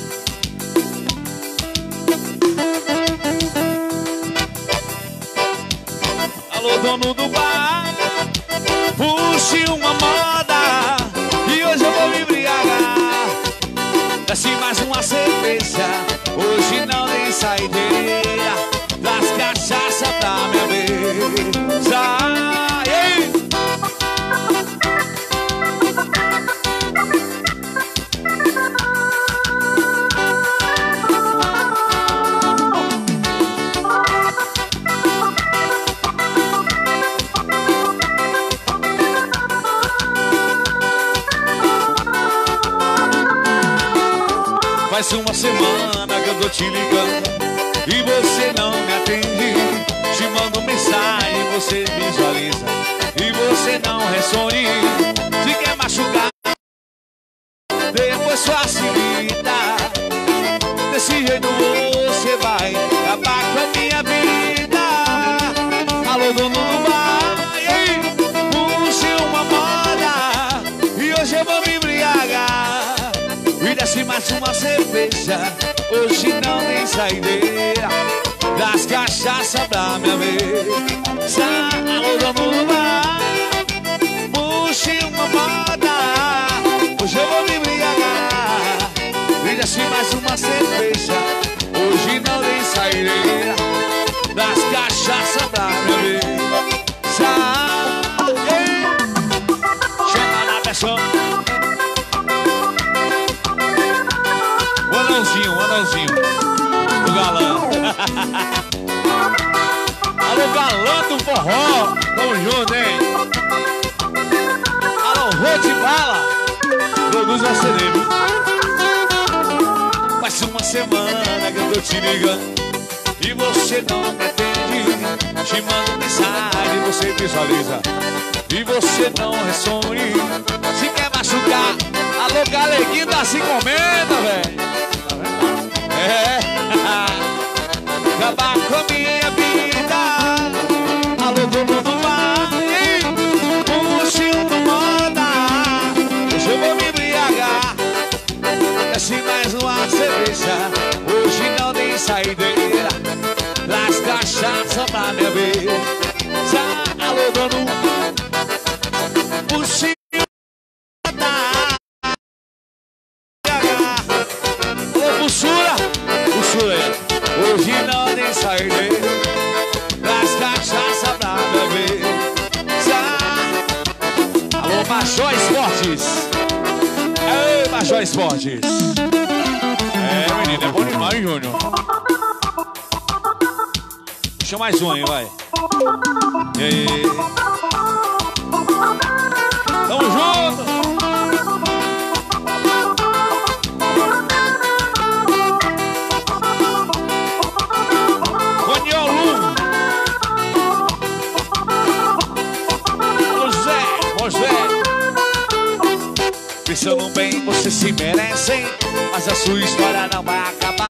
Alô, dono do bar, puxe uma moda e hoje eu vou me embriagar. Desce mais uma cerveja, hoje não tem saideira. Das cachaça pra minha mesa. Ei! Faz uma semana que eu tô te ligando e você não me atende. Te mando mensagem, você visualiza e você não responde. Se quer machucar, depois facilita. Desse jeito você vai acabar com a minha vida. Alô, dono do bar, puxe uma moda e hoje eu vou me embriagar. E desce mais uma cerveja, hoje não tem saideira. Das cachaça pra minha mesa. Alô, dono do bar, puxe uma moda, hoje eu vou me embriagar. E desce mais uma cerveja, hoje não tem saideira. Das cachaça pra minha mesa. Chama na pessoa. O anãozinho, o anãozinho, o galã. Alô, galã do forró, tamo junto, hein? Alô, Rô de Bala, produz a C D, viu? Faz uma semana que eu tô te ligando e você não me atende. Te mando mensagem, você visualiza e você não responde. Se quer machucar, alô, galeguinho tá se comendo, velho. É, acabar com a minha vida. Alô, dono do bar, puxe uma moda, hoje eu vou me embriagar. Desce mais uma cerveja, hoje não tem saideira. Traz cachaça pra minha mesa. Alô, dono, puxe uma moda. Alô, puxura, puxura aí. Hoje não tem saideira. Traz cachaça pra minha mesa. Alô, Major Esportes. Ei, Major Esportes. É, menino, é bom demais, hein, Júnior? Puxa mais um aí, vai. E aí? Tamo junto! Coniolu! José, José! Pensando bem, você se merece, mas a sua história não vai acabar.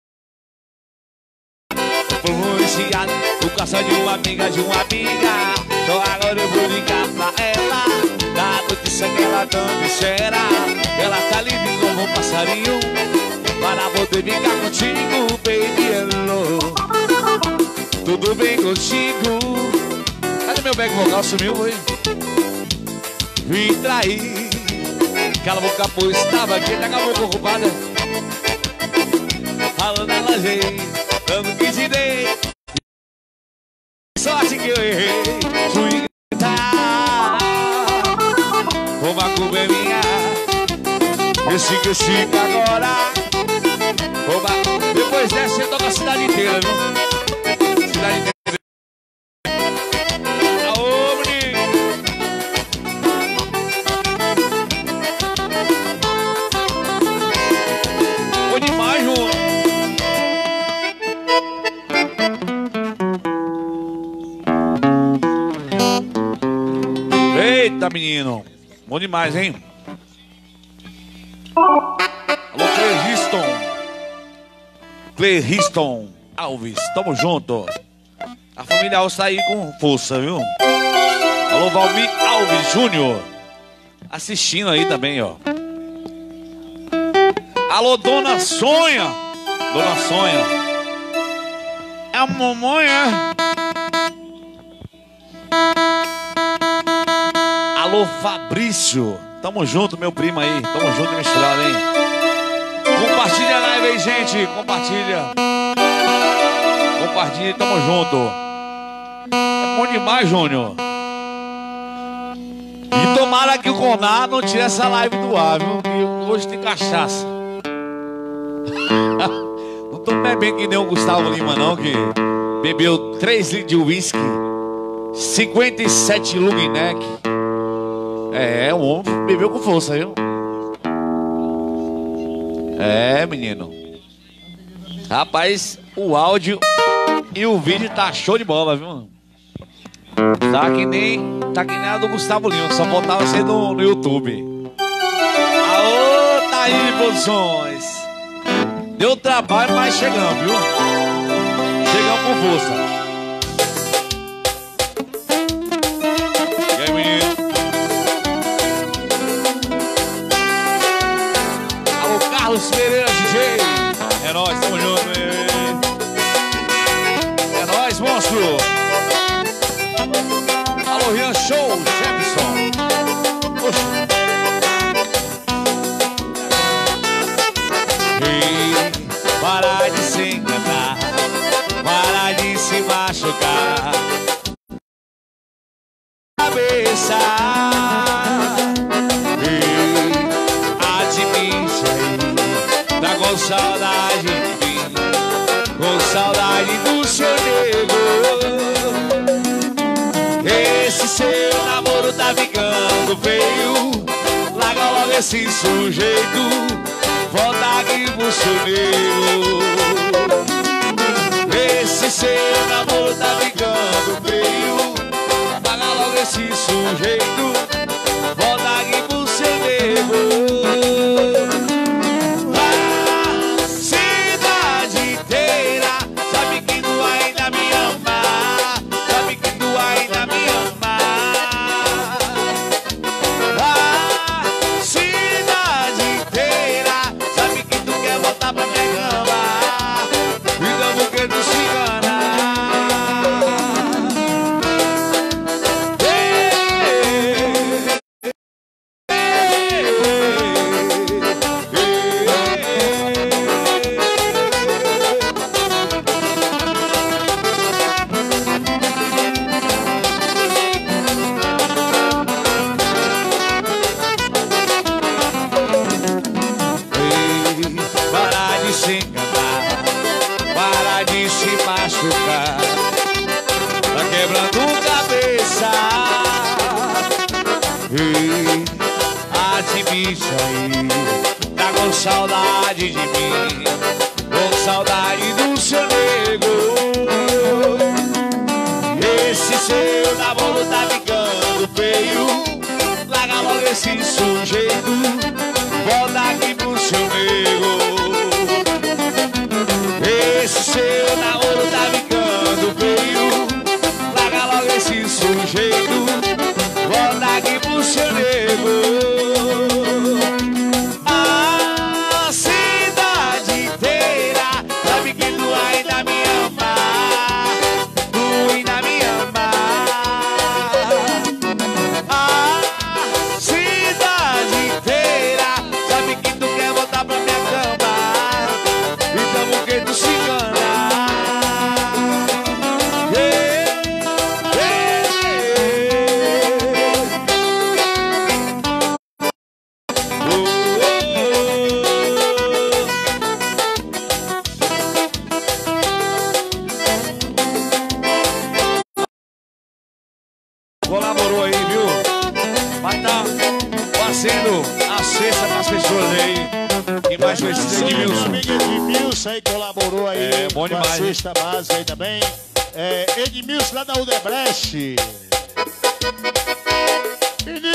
Influenciado por causa de uma amiga de uma amiga. Só agora eu vou ligar pra ela, da notícia que ela tanto espera. Ela tá livre como um passarinho para poder ficar contigo, baby, hello. Tudo bem contigo? Cadê meu back vocal? Sumiu, foi? Vim trair. Cala a boca, pois estava aqui, tá com a boca ocupada. Falando ela, gente, dando que te dei. Sorte que eu errei. Fui gritar. Como a culpa é minha. Esse que fica agora. Oba. Depois dessa você toca a cidade inteira, viu? Eita, menino. Bom demais, hein? Alô, Cleriston. Cleriston Alves, tamo junto. A família Alves tá aí com força, viu? Alô, Valmir Alves Júnior. Assistindo aí também, ó. Alô, Dona Sonha. Dona Sonha. É a mamãe, é? Alô, Fabrício. Tamo junto, meu primo aí. Tamo junto, misturado, hein? Compartilha a live aí, gente. Compartilha. Compartilha, tamo junto. É bom demais, Júnior. E tomara que o Conar não tire essa live do ar, viu? Que hoje tem cachaça. Não tô bebendo que nem o Gustavo Lima, não, que bebeu três litros de uísque, cinquenta e sete long neck. É, o homem bebeu com força, viu? É, menino. Rapaz, o áudio e o vídeo tá show de bola, viu? Tá que nem, tá que nem a do Gustavo Lima, só faltava ser no, no YouTube. Aô, tá aí, produções. Deu trabalho, mas chegamos, viu? Chegamos com força. E aí, menino? Alô, Carlos Pereira, D J. É nóis, tamo junto, hein? É nóis, monstro. Alô, Rian Show, Jefferson. Oxe. Para de se encantar, para de se machucar. Cabeça, ei, admite aí, tá com saudade de mim, com saudade do seu nego. Esse seu namoro tá ficando feio, larga logo esse sujeito. Volta aqui pro seu nego. Esse seu namoro tá ficando feio, apaga logo esse sujeito. Volta aqui pro seu nego. A cidade inteira sabe que tu ainda me ama, sabe que tu ainda me ama. A cidade inteira voltar pra minha cama, vida porque tu se engana. Tá quebrando cabeça. Ei, admite aí, tá com saudade de mim, com saudade do seu nego. Esse seu namoro tá ficando feio, larga logo esse sujeito. Volta aqui pro seu nego. Esse seu namoro tá ficando feio, larga logo esse sujeito. Volta aqui pro seu nego. A cidade inteira sabe que tu ainda me ama, tu ainda me ama. A cidade inteira sabe que tu quer voltar pra minha cama, então por que tu se engana? Colaborou aí, viu? Vai estar fazendo a cesta para as pessoas aí. E mais precisa de Edmilson. Amigo Edmilson aí colaborou aí. É, bom demais, com a cesta básica aí também. É, Edmilson lá da Udebrecht.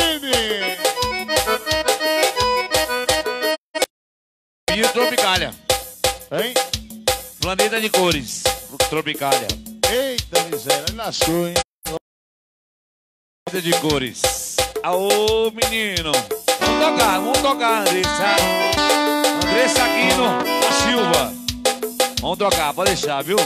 Tropicália. Hein? Planeta de Cores. Tropicália. Eita miséria, ele lascou, hein? Planeta de Cores. Aô, menino. Vamos tocar, vamos tocar, Andressa. Andressa Aquino da Silva. Vamos tocar, pode deixar, viu?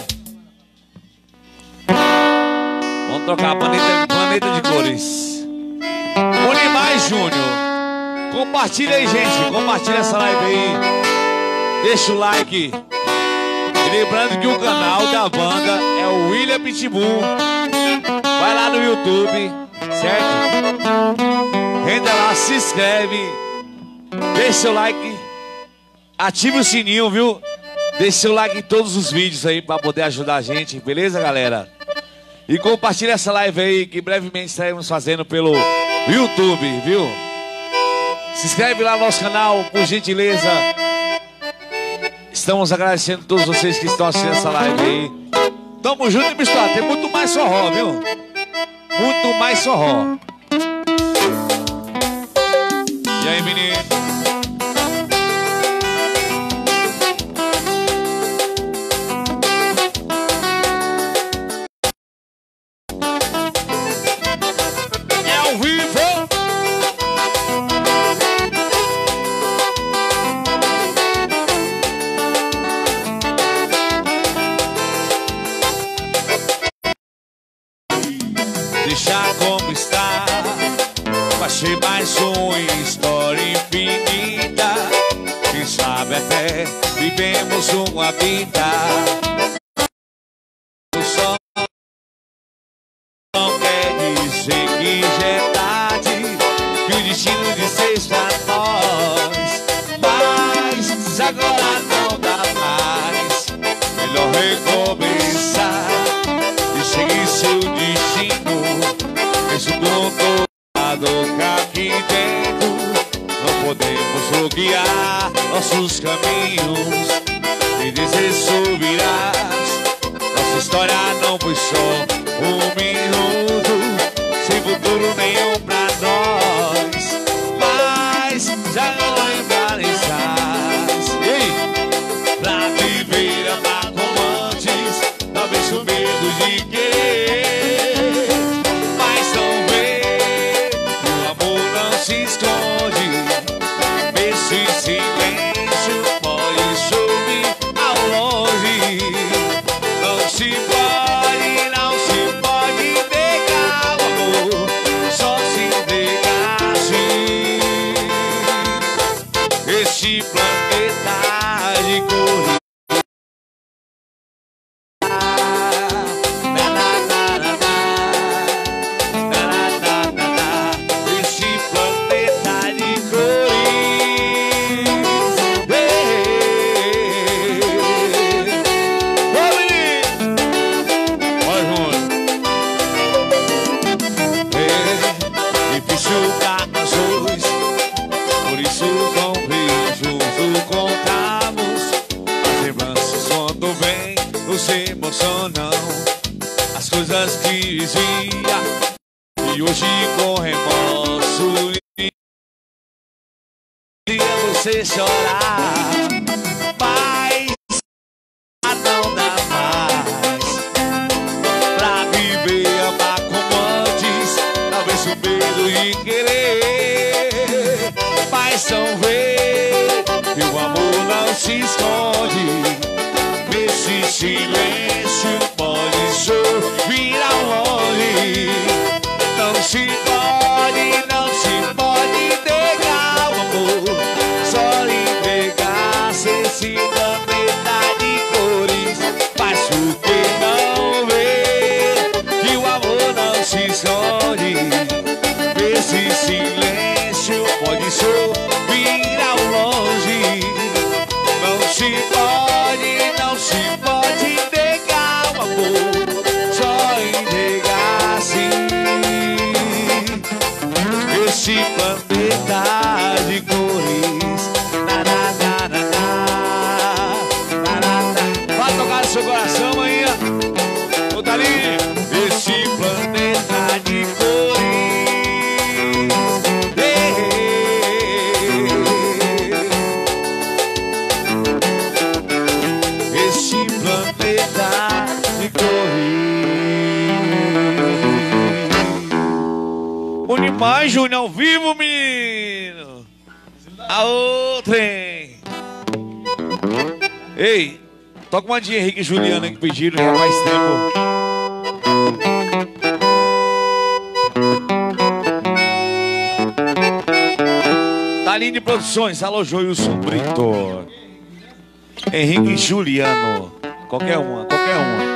Vamos tocar Planeta, Planeta de Cores. Unimais Júnior. Compartilha aí, gente. Compartilha essa live aí. Deixa o like. E lembrando que o canal da banda é o William Pitbull. Vai lá no YouTube, certo? Entra lá, se inscreve. Deixa seu like. Ative o sininho, viu? Deixa seu like em todos os vídeos aí pra poder ajudar a gente, beleza, galera? E compartilha essa live aí que brevemente estaremos fazendo pelo YouTube, viu? Se inscreve lá no nosso canal, por gentileza. Estamos agradecendo a todos vocês que estão assistindo essa live aí. Tamo junto e misturado. Tem muito mais forró, viu? Muito mais forró. E aí, menino? É ao vivo. Deixar como está, vai ser mais uma história infinita. Quem sabe até vivemos uma vida. O sol não quer dizer que já é tarde, que o destino disse pra nós. Mas agora não dá mais, melhor recomeçar e seguir seu destino. Mesmo com todo aqui dentro, não podemos bloquear nossos caminhos e dizer subirás. Nossa história não foi só um minuto, sem futuro nenhum pra nós. Mas já não embaralhas. Ei, pra viver, amar como antes, talvez o medo de querer. Se esconde, esse silêncio pode subir ao longe. Não se pode, não se pode negar o amor, só se entregar assim. Esse planeta de cor. Emocionam as coisas que dizia e hoje com remorso e você chorar, mas não dá mais pra viver, amar como antes, talvez o medo de querer, mas não vê que o amor não se esconde. Esse silêncio pode subir ao longe. Não se pode, não se pode negar o amor, só entregar-se esse planeta de cores. Mas por que não ver que o amor não se esconde? Esse silêncio pode subir ao longe. Não se pode, não se pode negar o amor, só entregar-se esse planeta de cores. Na, na, na, na, na, na, na, na. Vai tocar no seu coração aí, ô Dali. Esse planeta de cores. Ei, ei, ei. Júnior ao vivo, menino. Aô, trem. Ei, toca uma de Henrique e Juliana que pediram já faz tempo. Taline Produções, alô Joilson Brito. Henrique e Juliano. Qualquer uma, qualquer uma.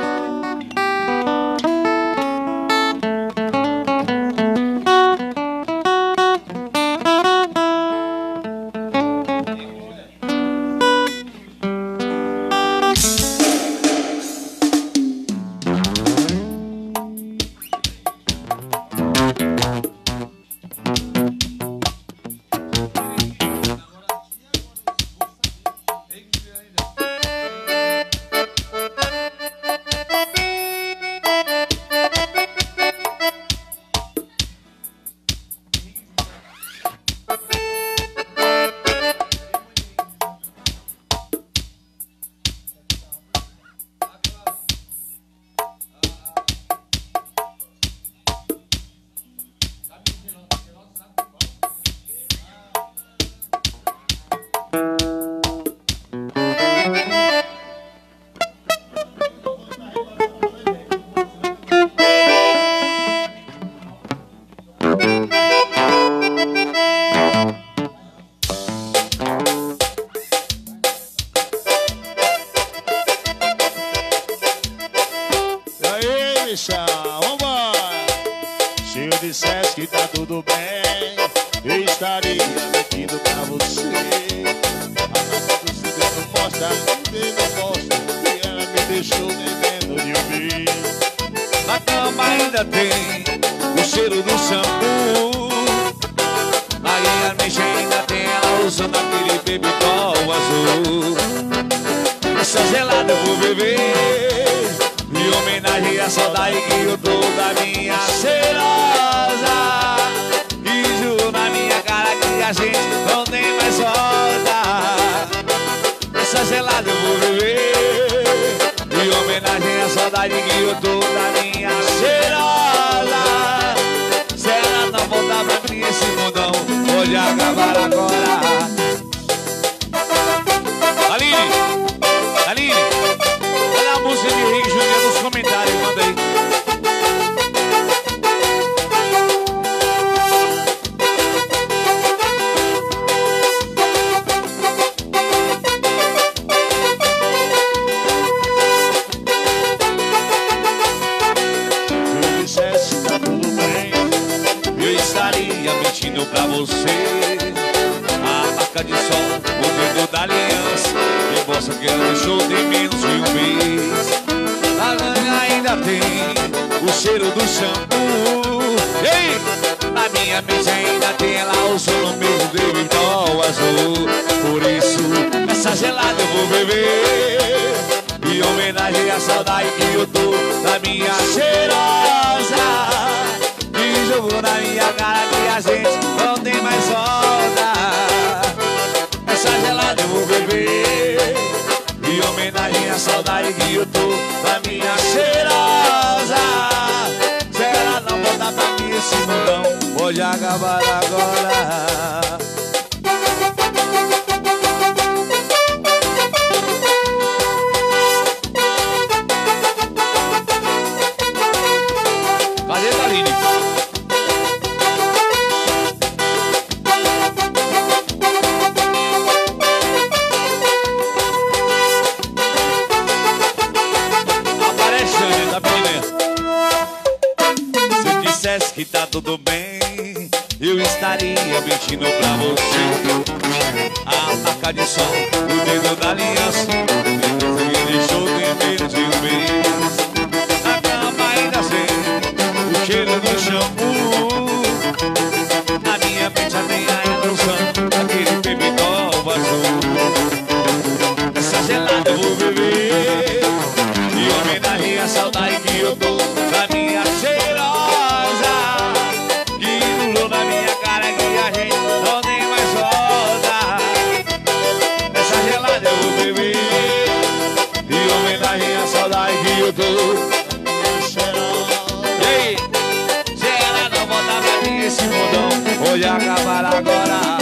levar agora.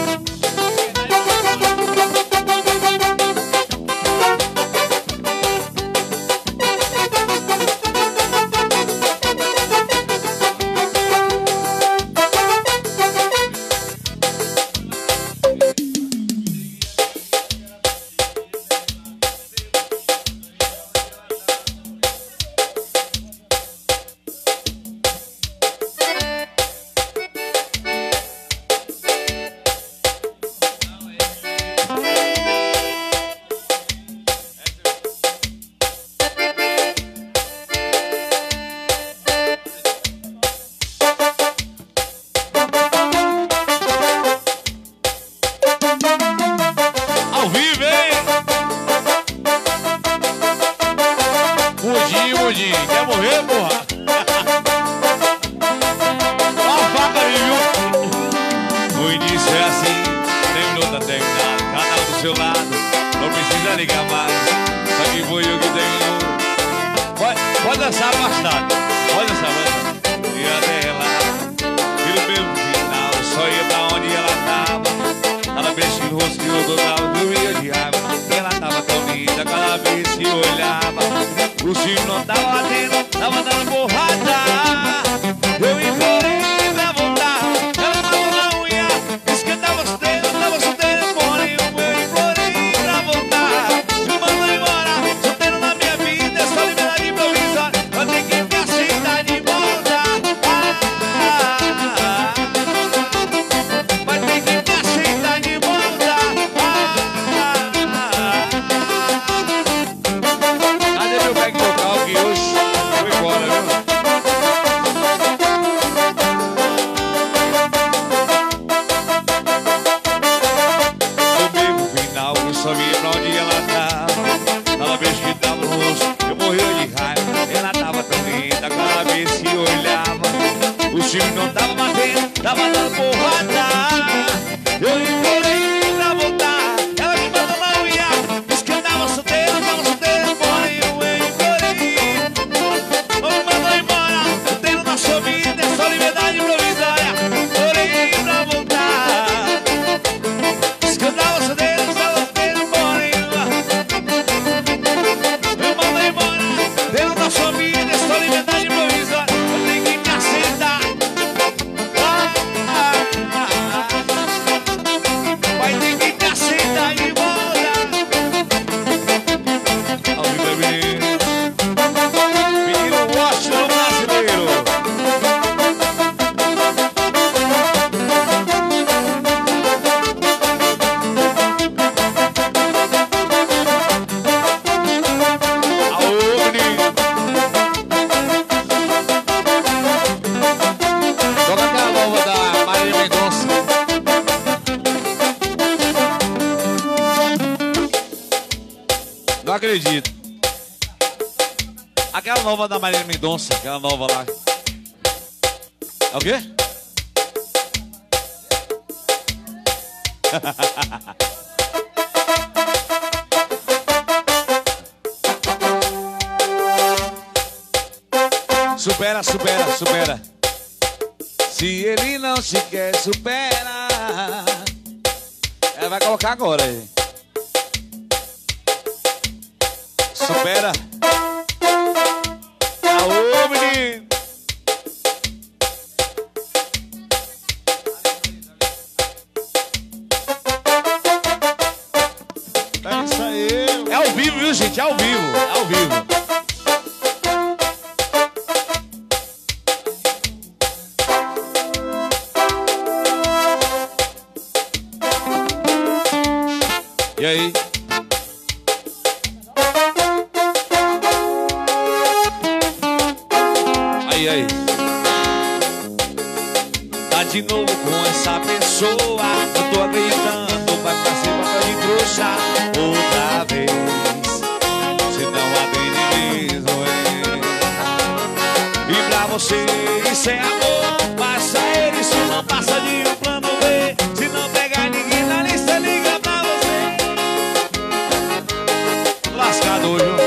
Quer morrer, porra? Ó a faca aí, viu? O início é assim, terminou, tá terminado. Cada um do seu lado, não precisa ligar mais. Só que foi eu que terminou. Pode, pode dançar bastante. Pode dançar, pode dançar. E até lá, e no mesmo final, eu só ia pra onde ela tava. Cada vez que o rosto que eu tava, dormia de raiva. E ela tava tão linda, cada vez que eu olhava. O time não tava batendo, tava dando porrada. Eu implorei pra voltar, ela falou na unha, disse que eu tava solteiro, tava solteiro, porém eu implorei pra voltar. Me mandou embora, solteiro na minha vida, é só liberdade provisória. Eu tenho que me aceitar de volta. Ah, ah, ah. Vai ter que me aceitar de volta. Ah, ah, ah. Cadê meu back vocal que hoje foi embora, viu? Só via pra onde ela tava. Cada vez que tava no rosto, eu morria de raiva. Ela tava tão linda, cada vez que eu olhava. O time não tava batendo, tava dando porrada. Eu implorei pra voltar, ela me mandou na unha, disse que eu tava solteiro, tava solteiro, porém eu implorei. Não me mandou embora, eu tenho na sua vida, é só liberdade provisória. Implorei pra voltar, disse que eu tava solteiro. Sua vida é só liberdade provisória. Eu tenho que me aceitar. Ah, ah, ah, ah. Vai ter que me aceitar de volta. Ao vivo, menino. Menino Washington brasileiro. Não acredito. Aquela nova da Marília Mendonça, aquela nova lá. É o quê? Supera, supera, supera. Se ele não te quer, supera. Ela vai colocar agora aí. Supera. Aô, menino. É isso aí. É ao vivo, viu, gente? É ao vivo. É ao vivo. E aí? Aí, aí. Tá de novo com essa pessoa. Eu tô acreditando, vai fazer papel de trouxa outra vez. Se não atende mesmo, é. E pra você isso é amor. Passa ele, isso não passa de um plano B. Se não pegar ninguém na lista, liga pra você. Lascador, viu?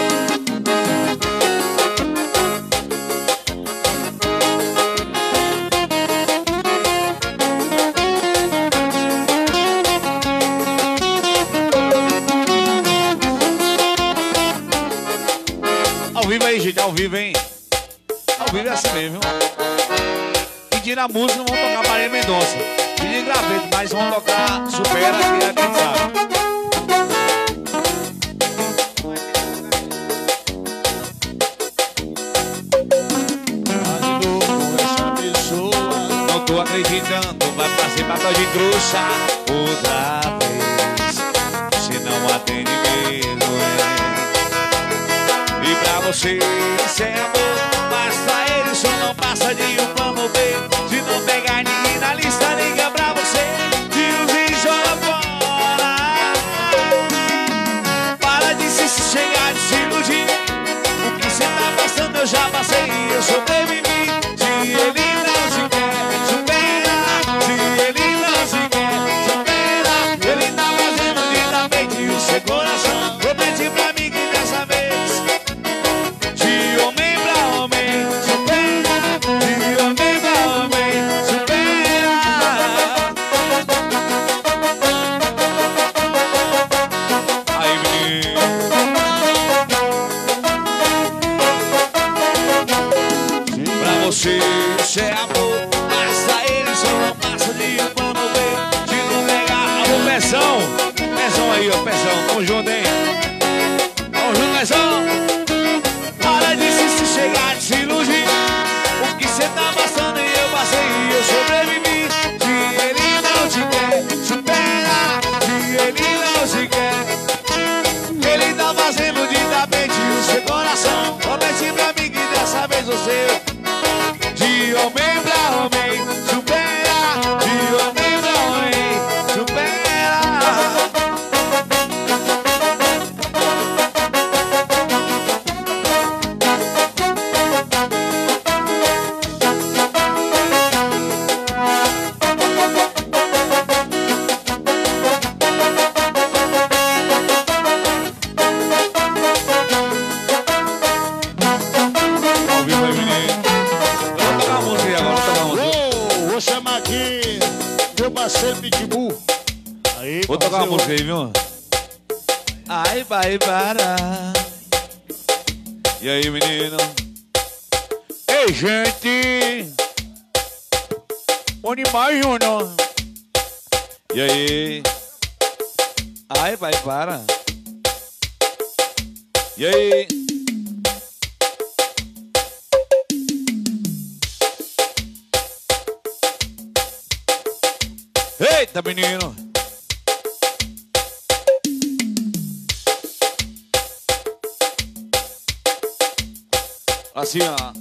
ao vivo, hein? Ao vivo é assim mesmo. Pedindo a música, não vão tocar Maria Mendonça. Pedindo graveto, mas vão tocar Supera, que é quem sabe. Não tô acreditando, vai fazer papel de trouxa outra vez. Se não atende mesmo, é. E pra você, isso é amor, mas pra ele só não passa de um plano B. Se não pegar ninguém na lista, liga pra você, tira e joga fora. Para de se chegar, de se iludir. O que cê tá passando eu já passei e eu sobrevivi. Se ele não se quer, supera. Se ele não se quer, supera. Ele tá fazendo lindamente o seu coração. Promete pra mim que dessa vez, de homem pra homem, supera. De homem pra homem, supera. Aí, menino. Pra você, isso é amor, mas pra ele só não passa de um plano B. Se não pegar, alô, Pezão. Pezão aí, ó, Pezão, tamo junto, hein? Tamo junto, Pezão. Para de se, se chegar, de se iludir. O que cê tá passando e eu passei e eu sobrevivi. Se ele não te quer, supera. Se ele não se quer, ele tá fazendo lindamente o seu coração. Promete pra mim que dessa vez você, de homem pra homem, supera. De homem pra homem, supera. Ao vivo aí, menino. Eu vou tocar uma música aí agora, vou tocar uma música. Alô, vou chamar aqui meu parceiro Pitbull. Aí, Vou tocar uma parceiro. música aí, viu? Ai, vai parar. E aí, menino? Ei, gente! Onde mais, Júnior? E aí? Ai, vai parar. E aí? Eita, menino! Assim, ó.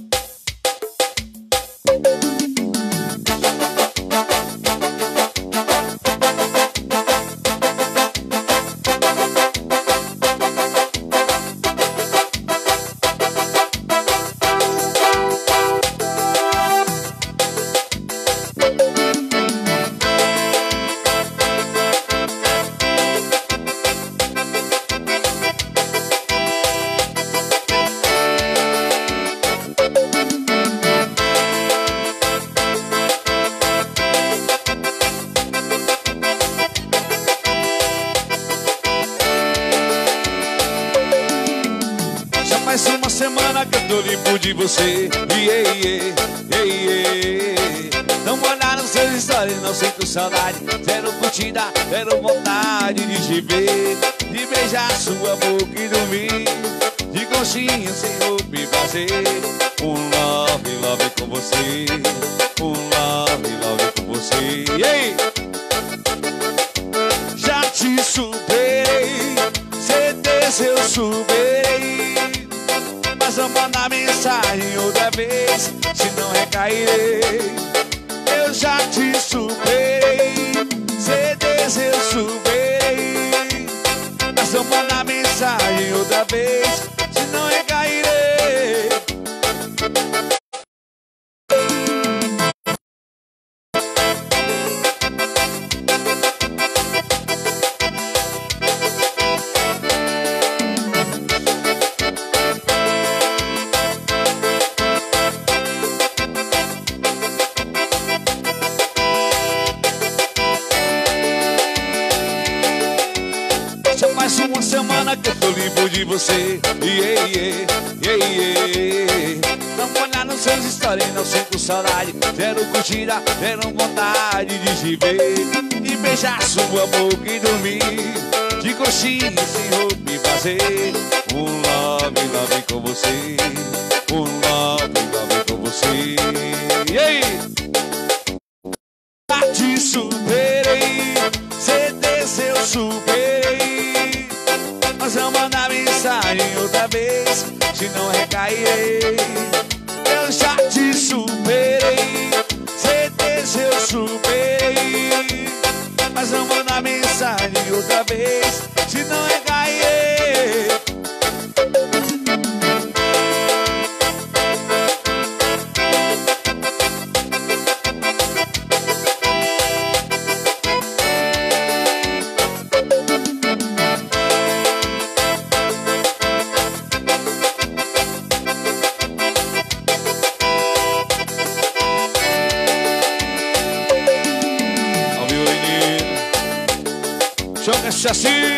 Faz uma semana que eu tô limpo de você. Yeah, yeah, yeah, yeah. Não vou olhar nos seus stories, não sinto saudade. Zero curtida, zero vontade de te ver, de beijar sua boca e dormir de conchinha sem roupa e fazer um love, love com você. Um love, love com você. Yeah. Já te superei, certeza eu superei. Mas eu mandar mensagem outra vez, se não recairei. Eu já te superei, certeza eu superei. Mas eu mandar mensagem outra vez, se não recairei. semana que eu tô limpo de você. Yeah, yeah, yeah, yeah. Não vou olhar nos seus stories, não sinto saudade. Zero curtida, zero vontade de te ver e beijar sua boca e dormir de coxinha sem roupa e fazer um love, love com você. Um love, love com você. E aí? Te superei, certeza eu superei. Mas eu mandar mensagem outra vez, se não recairei. Eu já te superei, certeza eu superei. Mas eu mandar mensagem outra vez, se não recairei. Joga-se assim.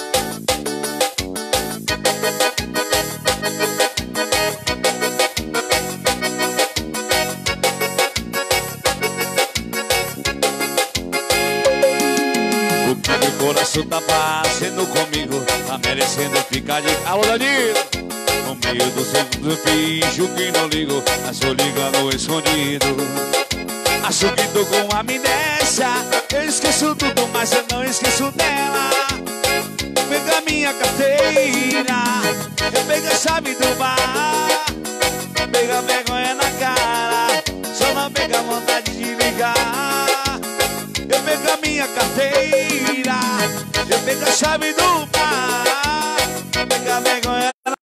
O que meu coração tá fazendo comigo, tá merecendo ficar de... Alô, Danilo! No meio do segundo eu finjo que não ligo, mas tô ligando escondido. Acho que tô com amnésia, eu esqueço tudo, mas eu não esqueço dela. Pega minha carteira, eu pego a chave do bar. Pega a vergonha na cara, só não pega a vontade de ligar. Eu pego a minha carteira, eu pego a chave do bar. Pega a vergonha na cara,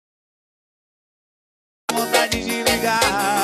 vontade de ligar.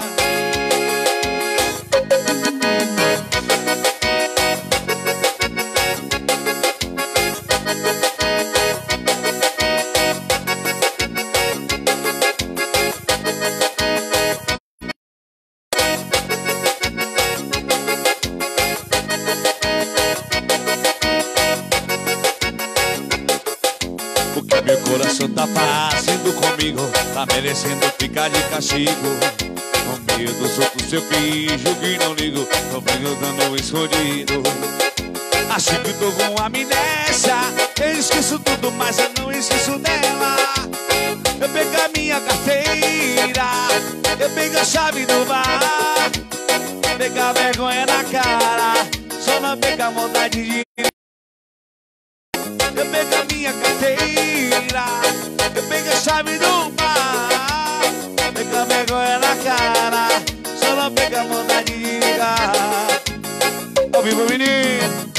Meu coração tá fazendo comigo, tá merecendo ficar de castigo. No meio dos outros eu finjo que não ligo, tô brincando escondido. Acho que tô com amnésia, eu esqueço tudo, mas eu não esqueço dela. Eu pego a minha carteira, eu pego a chave do bar. Pego a vergonha na cara, só não pego a vontade de... Eu pego a minha carteira, eu pego a chave do bar. Pego a vergonha na cara, só não pego a vontade de ligar. Ao vivo, menino.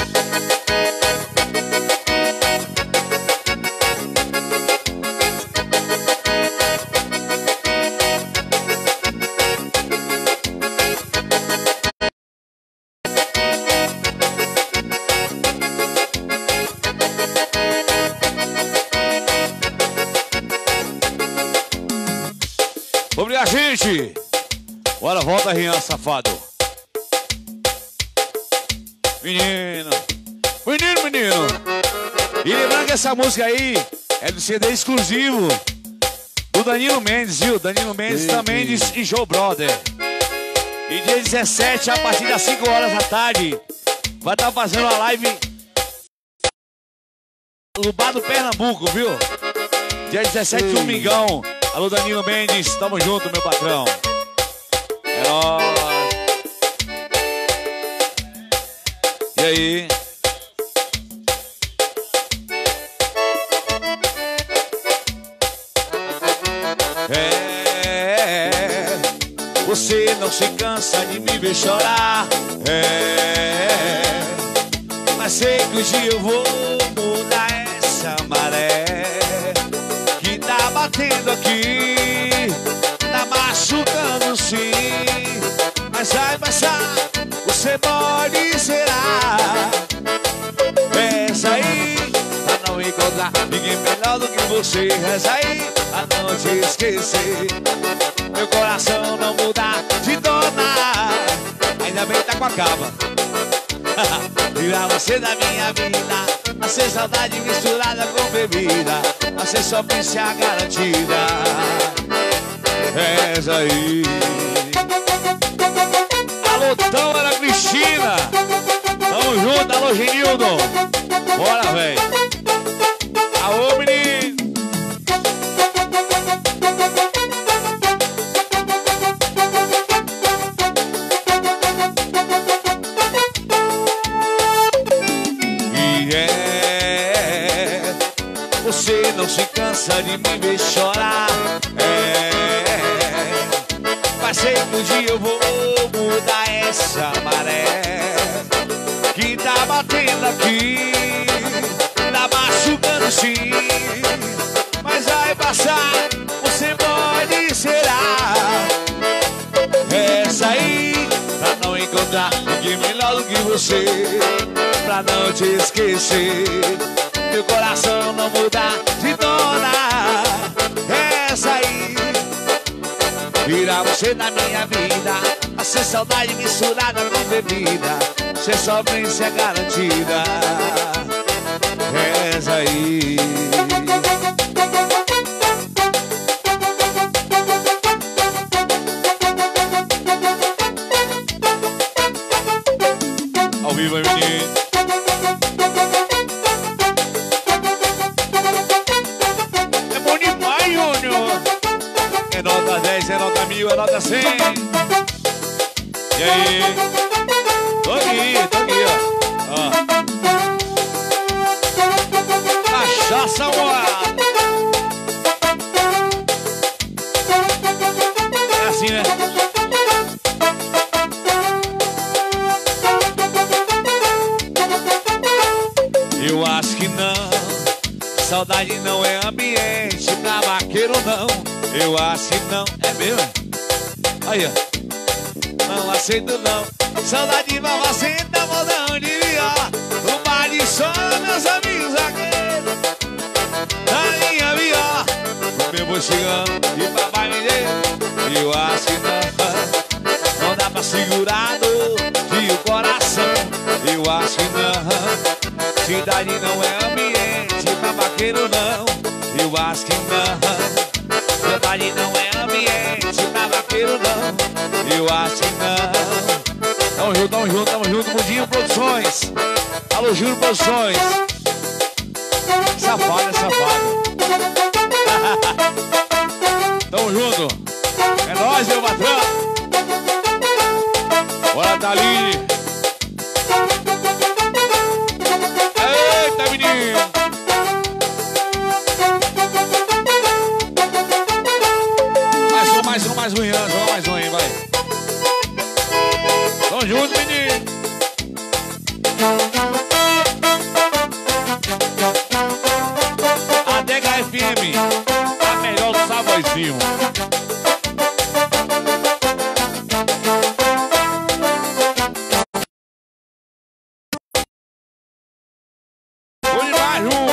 Obrigado, gente. Bora, volta, Rian, safado. Menino. Menino, menino. E lembrando que essa música aí é do C D exclusivo do Danilo Mendes, viu? Danilo Mendes, também e Joe Brother. E dia dezessete, a partir das cinco horas da tarde, vai estar fazendo a live no Bar do Pernambuco, viu? Dia dezessete, Ei. Domingão. Alô, Danilo Mendes, tamo junto, meu patrão. É nóis. E aí? É, você não se cansa de me ver chorar. É, mas sei que um dia eu vou mudar essa maré que tá batendo aqui, tá machucando sim. Mas vai baixar, você pode zerar. Reza aí, pra não encontrar ninguém melhor do que você. Reza aí, pra não te esquecer. Meu coração não muda de dona, ainda bem tá com a cava. Virar você da minha vida, a ser saudade misturada com bebida, a ser sofrência garantida. És aí. Alô, Tâmara Cristina. Tamo junto, alô, Genildo. Bora, velho. Aô, menino. E é, você não se cansa de me ver chorar. É, mas sei que um dia eu vou mudar essa maré que tá batendo aqui, tá machucando sim, mas vai passar, você pode será. Essa aí, pra não encontrar ninguém melhor do que você, pra não te esquecer, meu coração não mudar de dona. Essa aí, virar você da minha vida, a ser saudade misturada com bebida, ser sofrência garantida. Essa aí. Ao vivo aí, menino. É bom demais, Júnior. É nota dez, é nota mil, é nota cem. E aí? Tô aqui, tô aqui, ó. Ó. Cachaça moada. É assim, né? Eu acho que não. Saudade não é ambiente pra vaqueiro, não. Eu acho que não. É mesmo? Aí, ó. Não aceito não. Saudade mal aceita, modão de viar. No bar de sol, meus amigos vaqueiros, na minha viola, o meu vou chegando e papai me deu. Eu acho que não. Não dá pra segurar a dor de o coração. Eu acho que não. Cidade não é ambiente pra vaqueiro, não. Eu acho que não. Cidade não é ambiente pra vaqueiro, não. Eu acho que não. Tamo junto, tamo junto, tamo junto. Mundinho Produções. Alô, Júnior Produções. Safado, é safado. Tamo junto. É nóis, meu patrão. Bora, Thaline. Eita, menino. Mais um, mais um, mais um, Ian. Joga mais um aí, vai. Tamo junto, menino. A D H F M, a melhor do Savoizinho. Vou demais, Ju.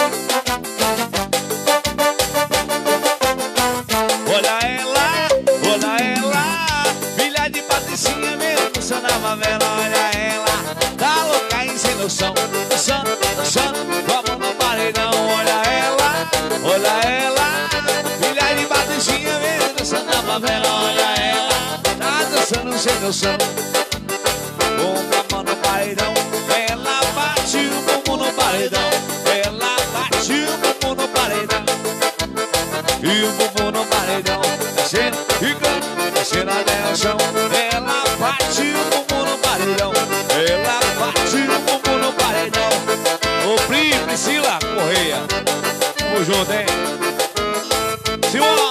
Olha ela, olha ela, filha de Patricinha mesmo, funcionava vela. Olha ela, tá louca e sem noção, dançando, dançando, vamos no paredão. Olha ela, olha ela, filha de Patricinha mesmo, funcionava vela. Olha ela, tá dançando sem noção, com a mão no paredão. Ela bate o bumbum no paredão, ela bate o bumbum no paredão, e o bumbum no paredão, descendo e canta, descendo até o chão. Ela bate o bumbum no paredão, ela bate o bumbum no paredão. Ô Pri, Priscila Correia, tamo junto, hein? Simão,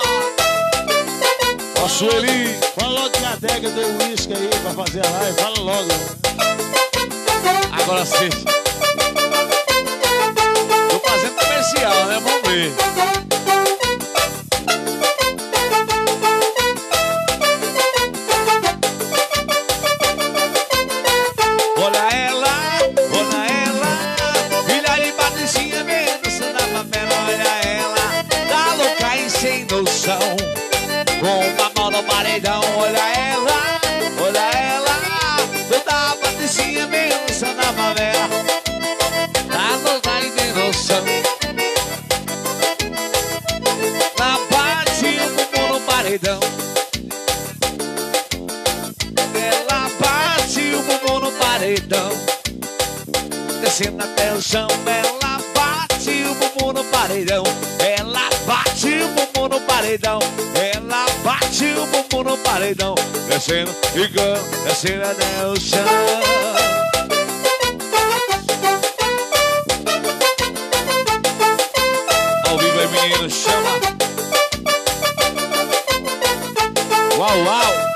ó Sueli. Fala logo que a adega deu uísque aí pra fazer a live, fala logo. Agora sim. Tô fazendo comercial, né? Vamos ver. Olha ela, olha ela, filha de Patricinha mesmo, dançando a favela. Olha ela, tá louca e sem noção, com uma mão no paredão. Olha ela, olha ela, toda a Patricinha mesmo, dançando a favela. descendo até o chão. Ela bate o bumbum no paredão. Ela bate o bumbum no paredão. Ela bate o bumbum no paredão. Descendo, ficando, descendo até o chão. Ao vivo aí, menino, chama. Uau, uau.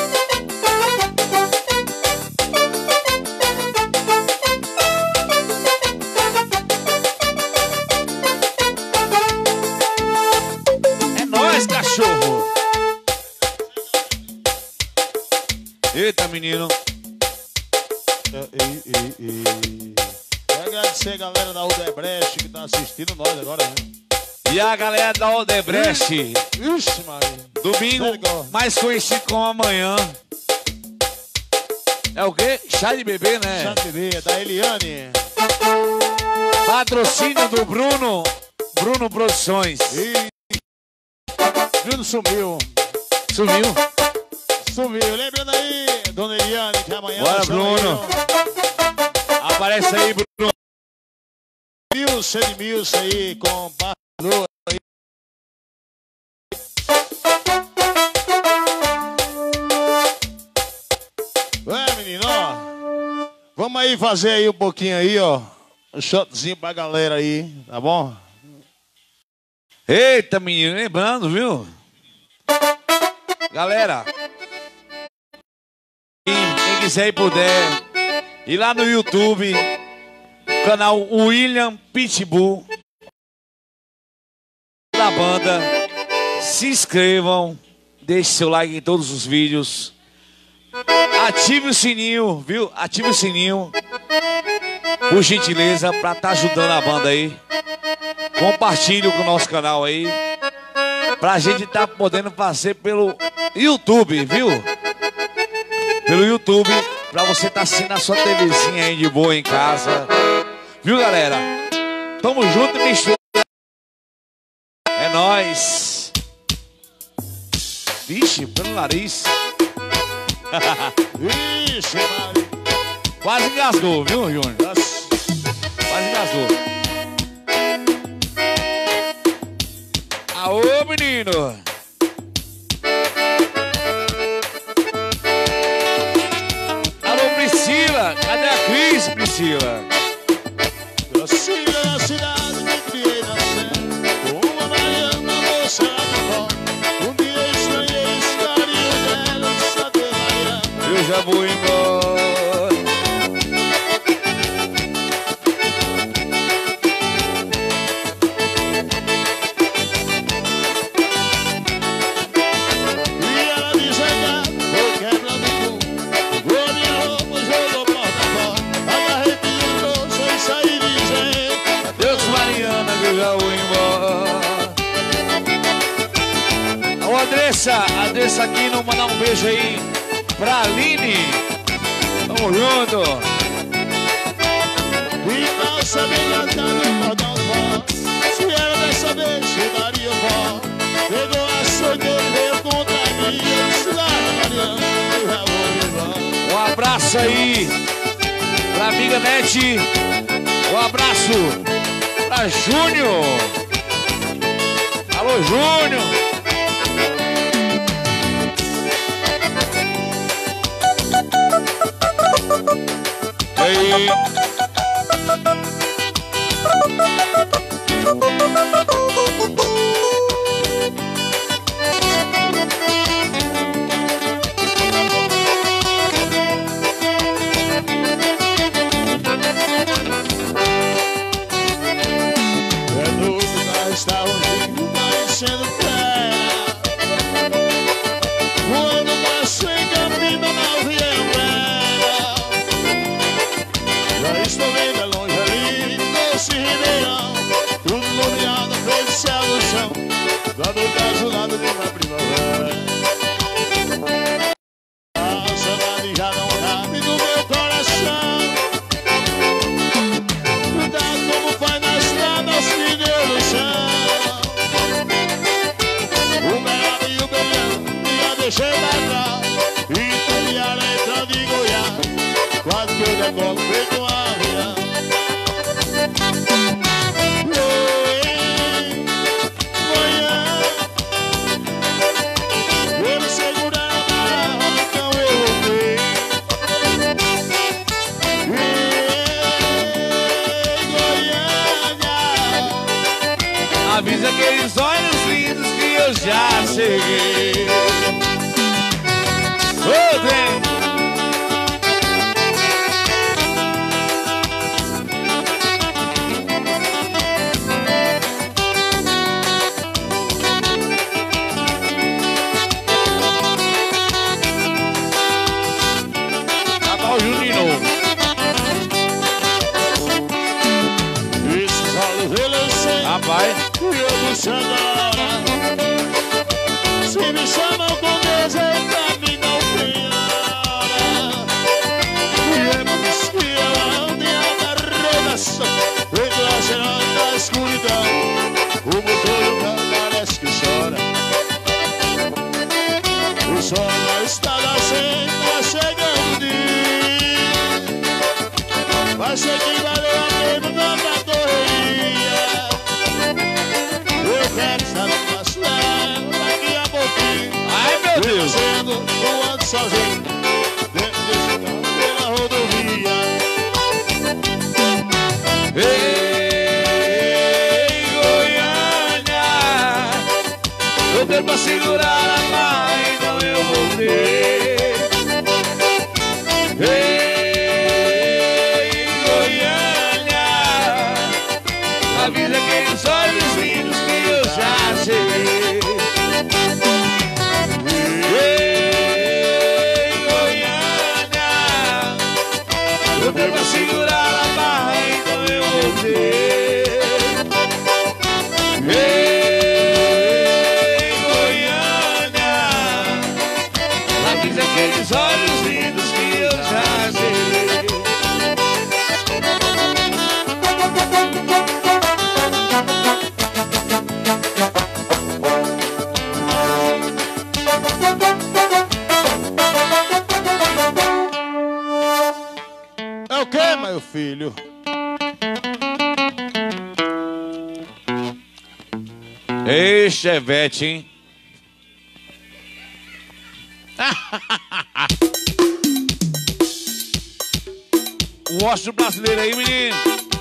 É nóis, cachorro. Eita, menino. E, e, e. Quero agradecer a galera da Odebrecht que tá assistindo nós agora, né? E a galera da Odebrecht. Ixi, Maria. Domingo, mais conhecido como amanhã. É o quê? Chá de bebê, né? Chá de bebê, da Eliane. Patrocínio do Bruno. Bruno Produções. E... Bruno sumiu. Sumiu? Sumiu. Lembrando aí, dona Eliane, que amanhã... Bora, Bruno. Aí, aparece aí, Bruno. Milson de Milson aí, com Barulho aí. Ué, menino, ó. Vamos aí fazer aí um pouquinho aí, ó. Um shotzinho pra galera aí, tá bom? Eita, menino, lembrando, viu? Galera, quem, quem quiser e puder, ir lá no YouTube, canal William Pitbull da banda. Se inscrevam, deixe seu like em todos os vídeos. Ative o sininho, viu? Ative o sininho, por gentileza, pra estar ajudando a banda aí. Compartilhe com o nosso canal aí, pra gente estar tá podendo fazer pelo YouTube, viu? Pelo YouTube, pra você estar tá assistindo a sua TVzinha aí de boa em casa. Viu, galera? Tamo junto e misturado. É nóis. Vixe, pelo nariz. Vixe, Maria. Quase engasgou, viu, Júnior? Quase engasgou. Aô, menino! Alô, Priscila! Cadê a Cris, Priscila? Nasci na cidade, me criei na serra, com uma baiana moça de pó. Um dia eu estranhei esse carinho dela, de saber bailar. Eu já vou embora. Andressa, Andressa aqui, não mandar um beijo aí pra Aline. Tamo junto. E não sabia cantar no cordão fó. Se era dessa vez, se daria pó. Pegou a sonha e veio contra mim. Eu disse lá, Mariana, eu já vou embora. Um abraço aí pra amiga Nete. Um abraço pra Júnior. Alô, Júnior. Aí. É novo, nós estávamos parecendo terra. Quando passei caminho na Via Umbrella, Avisa aqueles olhos lindos que eu já cheguei. Ô, trem! Acabou o Juninho de novo. Esses olhos eles sei. Rapaz. E eu puxo agora. Se me chamam com desejo, pra mim não tem hora. E é por isso que eu ando em alta rodação, enclaussurado na escuridão. O motor do carro parece que chora. O sol na estrada sempre tá chegando de. Vai ser que valeu a pena não pra correria. Eu quero estar no passo daqui a pouquinho. Ai, meu Deus. Sendo voando sozinho dentro desse carro pela rodovia. Ei, Goiânia, eu dei pra segurar a mãe, então eu voltei. Ei, Goiânia, avisa aqueles olhos lindos que eu já cheguei. Ei, Goiânia, eu dei pra segurar a barra, então eu voltei. Ei, Goiânia, avisa aqueles olhos lindos que eu já cheguei. É o que, meu filho? Ei, Chevette, hein? O ócio brasileiro aí, menino.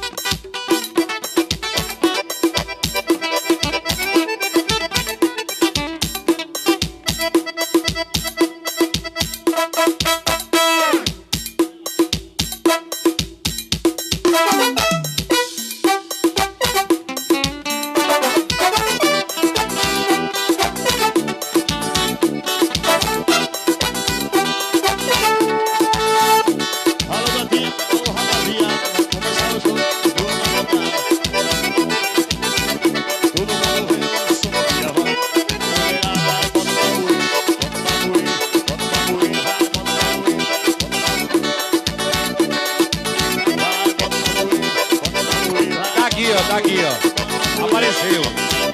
Tá aqui, ó. Apareceu.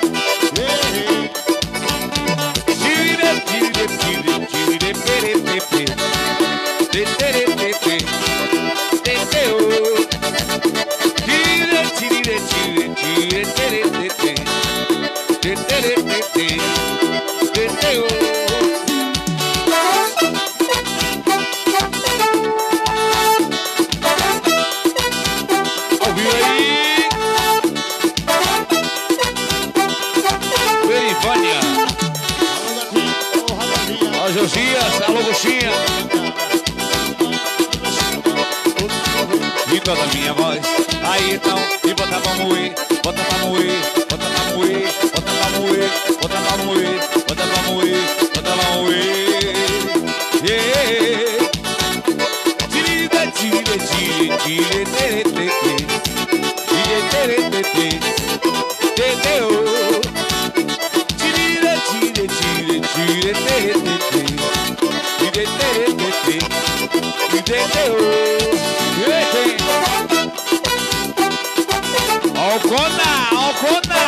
Ouviu aí? Perifânia. Ó, Josias, alô, Gostinha. E toda a minha voz. Aí então, e bota pra moer, bota pra moer, bota pra moer, bota pra moer, bota pra moer, bota pra moer, bota pra moer. Yeah. Tira, tira, tira, tira, tere, tere, tira, tere, tere, tere, tira, tira, tira, tira, tere, tere, tira, tere, tere, tira, tere. Alcona, Alcona.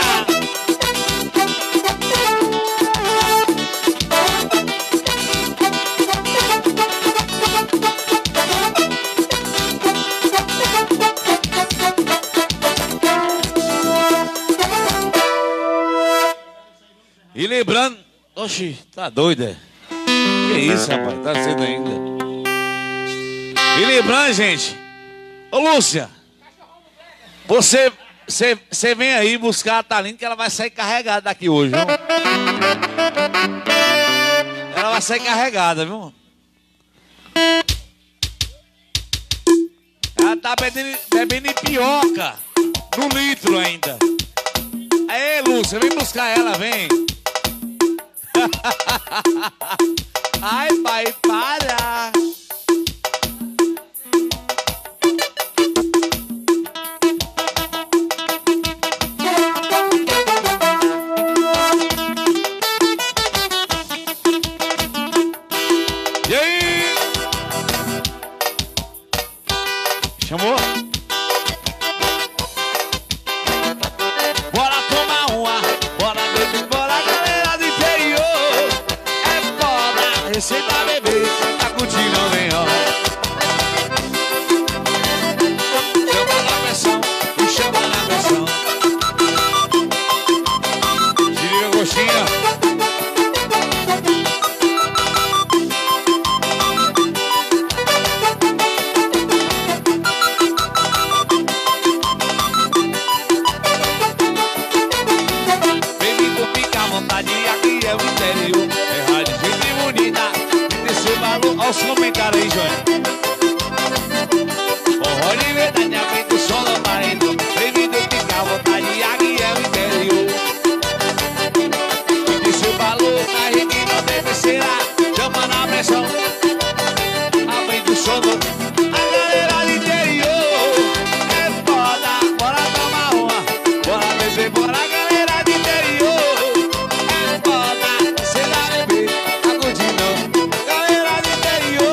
E lembrando, oxi, tá doido, é? Que isso, rapaz, tá cedo ainda. E lembrando, gente, ô Lúcia, você Você vem aí buscar a Thaline que ela vai sair carregada daqui hoje, viu? Ela vai sair carregada, viu? Ela tá bebendo, bebendo pioca no litro ainda. Aê, Lúcia, vem buscar ela, vem. Ai, pai, para. E aí? Chamou? Bora tomar uma, bora beber, bora galera do interior. É foda, receita bebê, tá curtindo, vem ó. Chama na pressão, e chama na pressão. Se liga, gostinho. Olha os comentários aí, João. Forró de verdade, aumenta o som do marido. Bem-vindo, fica à vontade, aqui é o interior. E de seu valor, a gente não deve ser lá. Chama na pressão, aumenta o som do... A galera do interior é foda, bora tomar uma. Bora beber, bora galera do interior. É foda, cê dá beber, tá curtindo. Galera do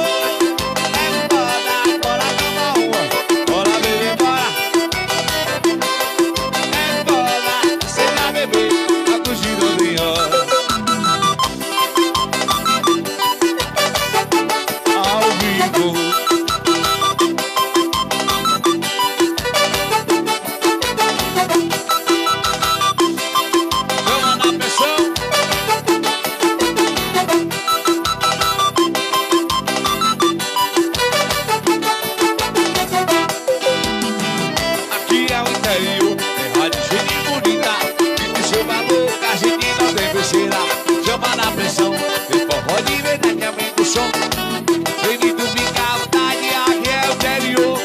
chama na pressão, e forró de verdade aumenta o som. Bem-vindo, fica à vontade, aqui é o interior.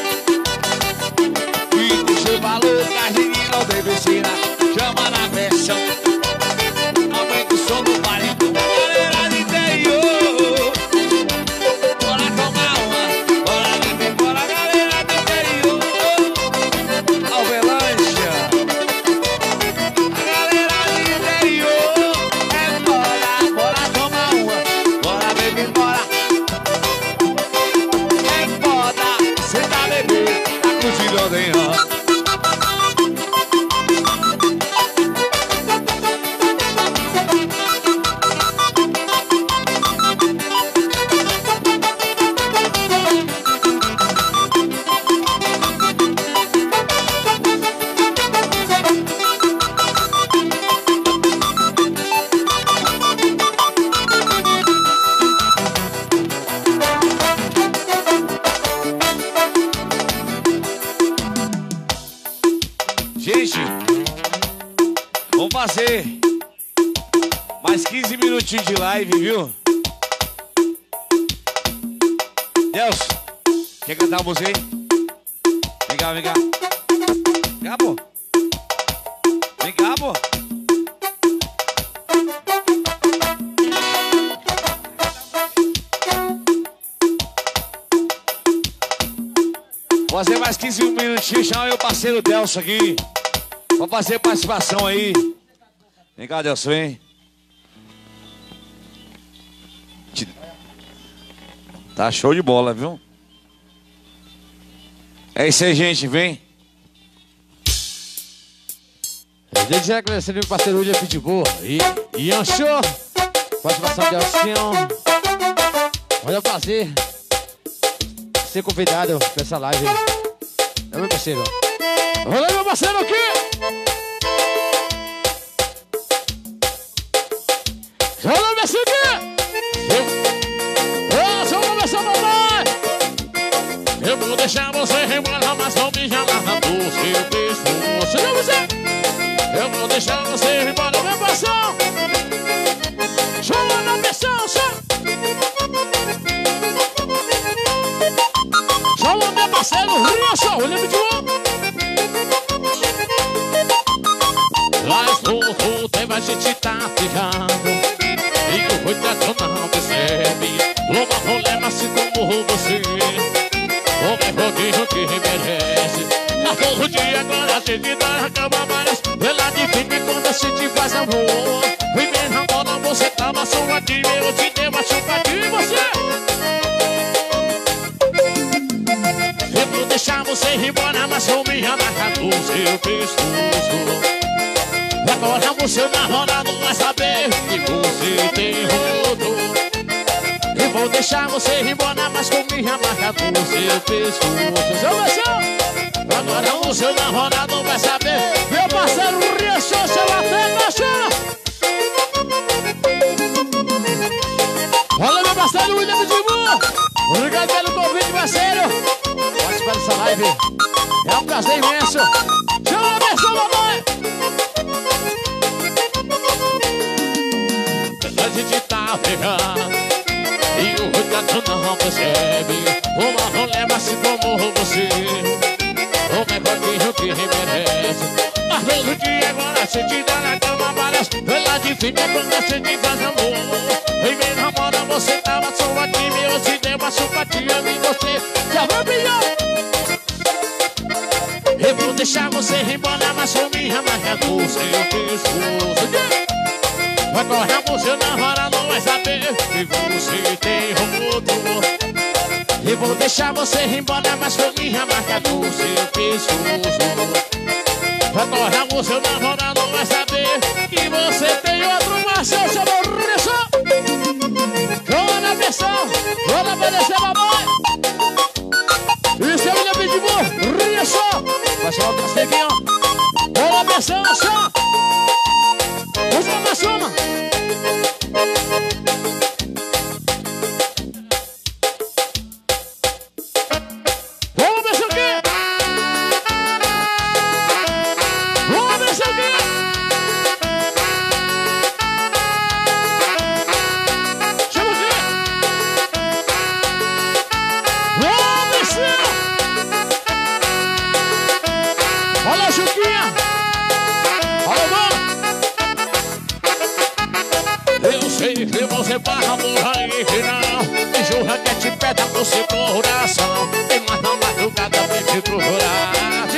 E do seu valor que a gente não deve ensinar. Chama na pressão, aumenta o som do marido. Galera do interior, bora tomar uma, bora beber, bora galera do interior. Alvelancha, a galera do interior. Bora tomar uma, bora beber, bora. É foda, cê tá bebê, tá curtindo, vem ó. Gente, vamos fazer mais quinze minutinhos de live, viu? Deus, quer cantar a música aí? Vem cá, vem cá. Vem cá, pô. Vem cá, pô. Vou fazer mais quinze minutinhos, chama meu parceiro Delcio aqui. Vou fazer participação aí. Vem cá, Delcio, vem. Tá show de bola, viu? É isso aí, gente, vem. Desde já agradecendo meu parceiro hoje é Pitbull e Ian Show. Participação de Alcinho. Olha o prazer ser convidado pra essa live. É meu parceiro. Olha meu parceiro aqui. Olha meu parceiro aqui. Olha meu parceiro, mamãe. Eu vou deixar você rebolar, mas não me chamar na bolsa. Eu deixo. pescoço. Eu vou dizer, eu vou deixar você ir embora, meu parceiro. Chama na pressão, chama. Chama meu parceiro, ria só, olha de novo. Mas o tempo a gente tá ficando e o coitado não percebe. Uma mulher assim como você, homem pouquinho que merece. A todo dia agora a gente dá na cama, mas ela define quando a gente faz amor. E me namora, você tava só aqui, eu te dei uma chupadinha e você. Eu vou deixar você ir embora, mas vou me amarrar no seu pescoço. Agora o seu namorado vai saber que você tem rodo. Eu vou deixar você ir embora, mas vou me amarrar no seu pescoço. Seu beijão. Agora o seu namorado vai saber. Meu parceiro Riachou, seu até baixou. Olha meu parceiro William Pitbull. Obrigado pelo convite, parceiro. Participar dessa live é um prazer imenso. Chama a versão, mamãe. A gente tá pegando e o coitado não percebe. Uma mulher assim como você, homem pouquinho que merece. A todo dia agora a gente dá na cama várias. Ela define quando a gente faz amor. E me namora, você tava só aqui, eu te dei uma chupadinha e você já vai brilhar. Eu vou deixar você ir embora, mas vou me amarrar no seu pescoço. Agora o seu namorado vai saber que você tem rodo. Eu vou deixar você ir embora, mas vou me amarrar no seu pescoço. Agora o seu namorado vai saber que você tem outro parceiro, seu Riachou. Joga na pressão, bora obedecer, mamãe. E seu William Pitbull, Riachou. Vai chamar o casteguinho. Bora a pressão, só. Soma, soma. Vamos ver isso aqui. Vamos ver isso aqui. Chama aqui. Vamos ver isso. Olha a Juquinha. Olha, mano. Eu sei que você barra por aí que não me jura que te pega pro seu coração. E mais na madrugada vem te procurar.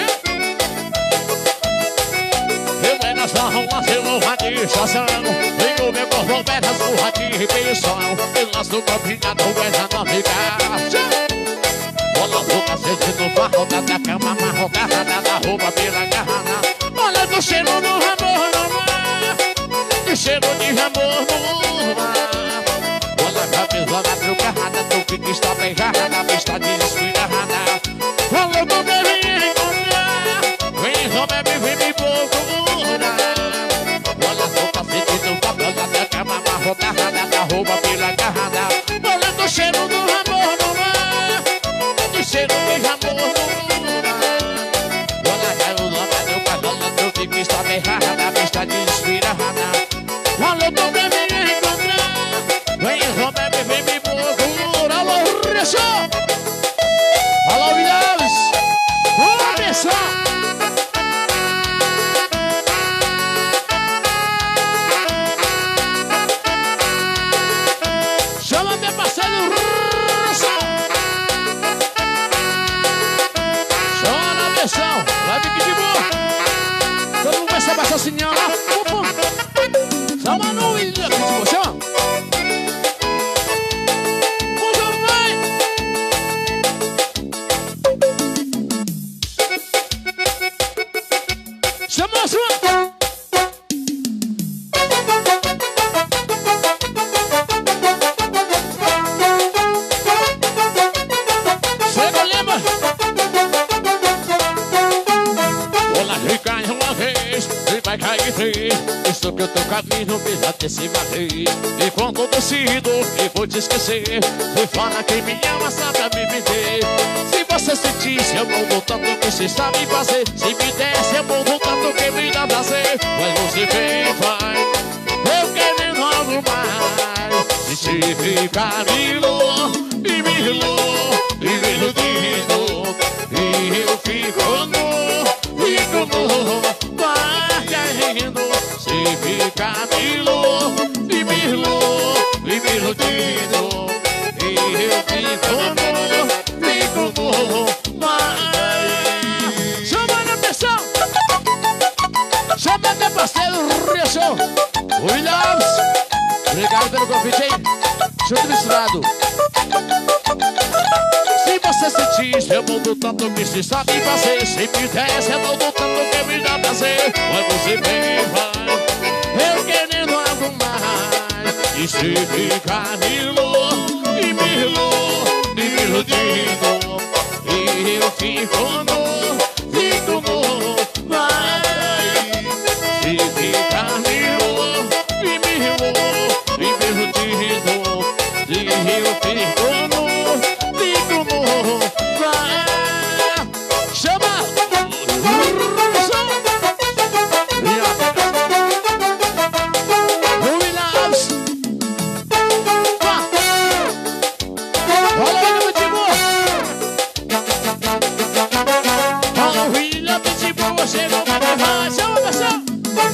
Eu é nessa rua, você não vai de estação. Vem o meu corpo, pega as burras de pensão. E nas do campinado, é na ficar. Olha a boca, sente no barro da cama, marrocada da roupa pela garrana. Olha do cheiro do amor no mar, de cheiro de amor no mar. Olha a cabeça na trucarrada, tu fica está beijada, na pista desfilada. Olha o que me encontrar, vem Roberto, vem me procurar. Olha a boca, sente no cabelo da cama, marrocada da roupa pela garrada. Olha do cheiro do amor no mar, de cheiro de amor no mar. Olha a cabeça no cabelo, tu fica está beijada, na pista desfilada. Olha o que me encontrar, vem Roberto, vem me procurar. Alô, Riachou. Alô, Vidaves. Vamos pensar. Chama meu parceiro Riachou. Chama na pressão. Vai vir aqui de boa. Todo mundo vai ser baixocinho lá. Chama no William Pitbull, chama. Chama, chama. Chega, lembra? Olha, recai uma vez e vai vai cair bem. Estou que o teu caminho me antecipadei. E quando decido que vou te esquecer, me fala quem me ama, sabe a me vender. Se você sentisse amor do tanto que se sabe fazer, se me desse amor do tanto que me dá prazer, mas você vem, vai, eu querendo algo mais. E se ficar milou, e milou, e me iludindo, e eu fico no, fico no, vai caindo. Se ficar milou, e milou, e me iludindo, e eu fico no, fico no, vai. Chama na pressão, chama teu parceiro, Riachão, Williams. Obrigado pelo convite, hein? Junto misturado. Se você sentisse eu mudo tanto que se sabe fazer, se me desse eu mudo tanto que me dá prazer, mas você vem, vai, eu querendo algo mais. E se ficar milou, e milou, e me iludindo, e eu fico no, fico no, vai. Se ficar milou, e milou, e me iludindo, e eu fico no, fico no, vai. Chama! Williams! Olha aí, Pitbull! Olha o Williams, Pitbull, chegou pra levar, chama, pessoal!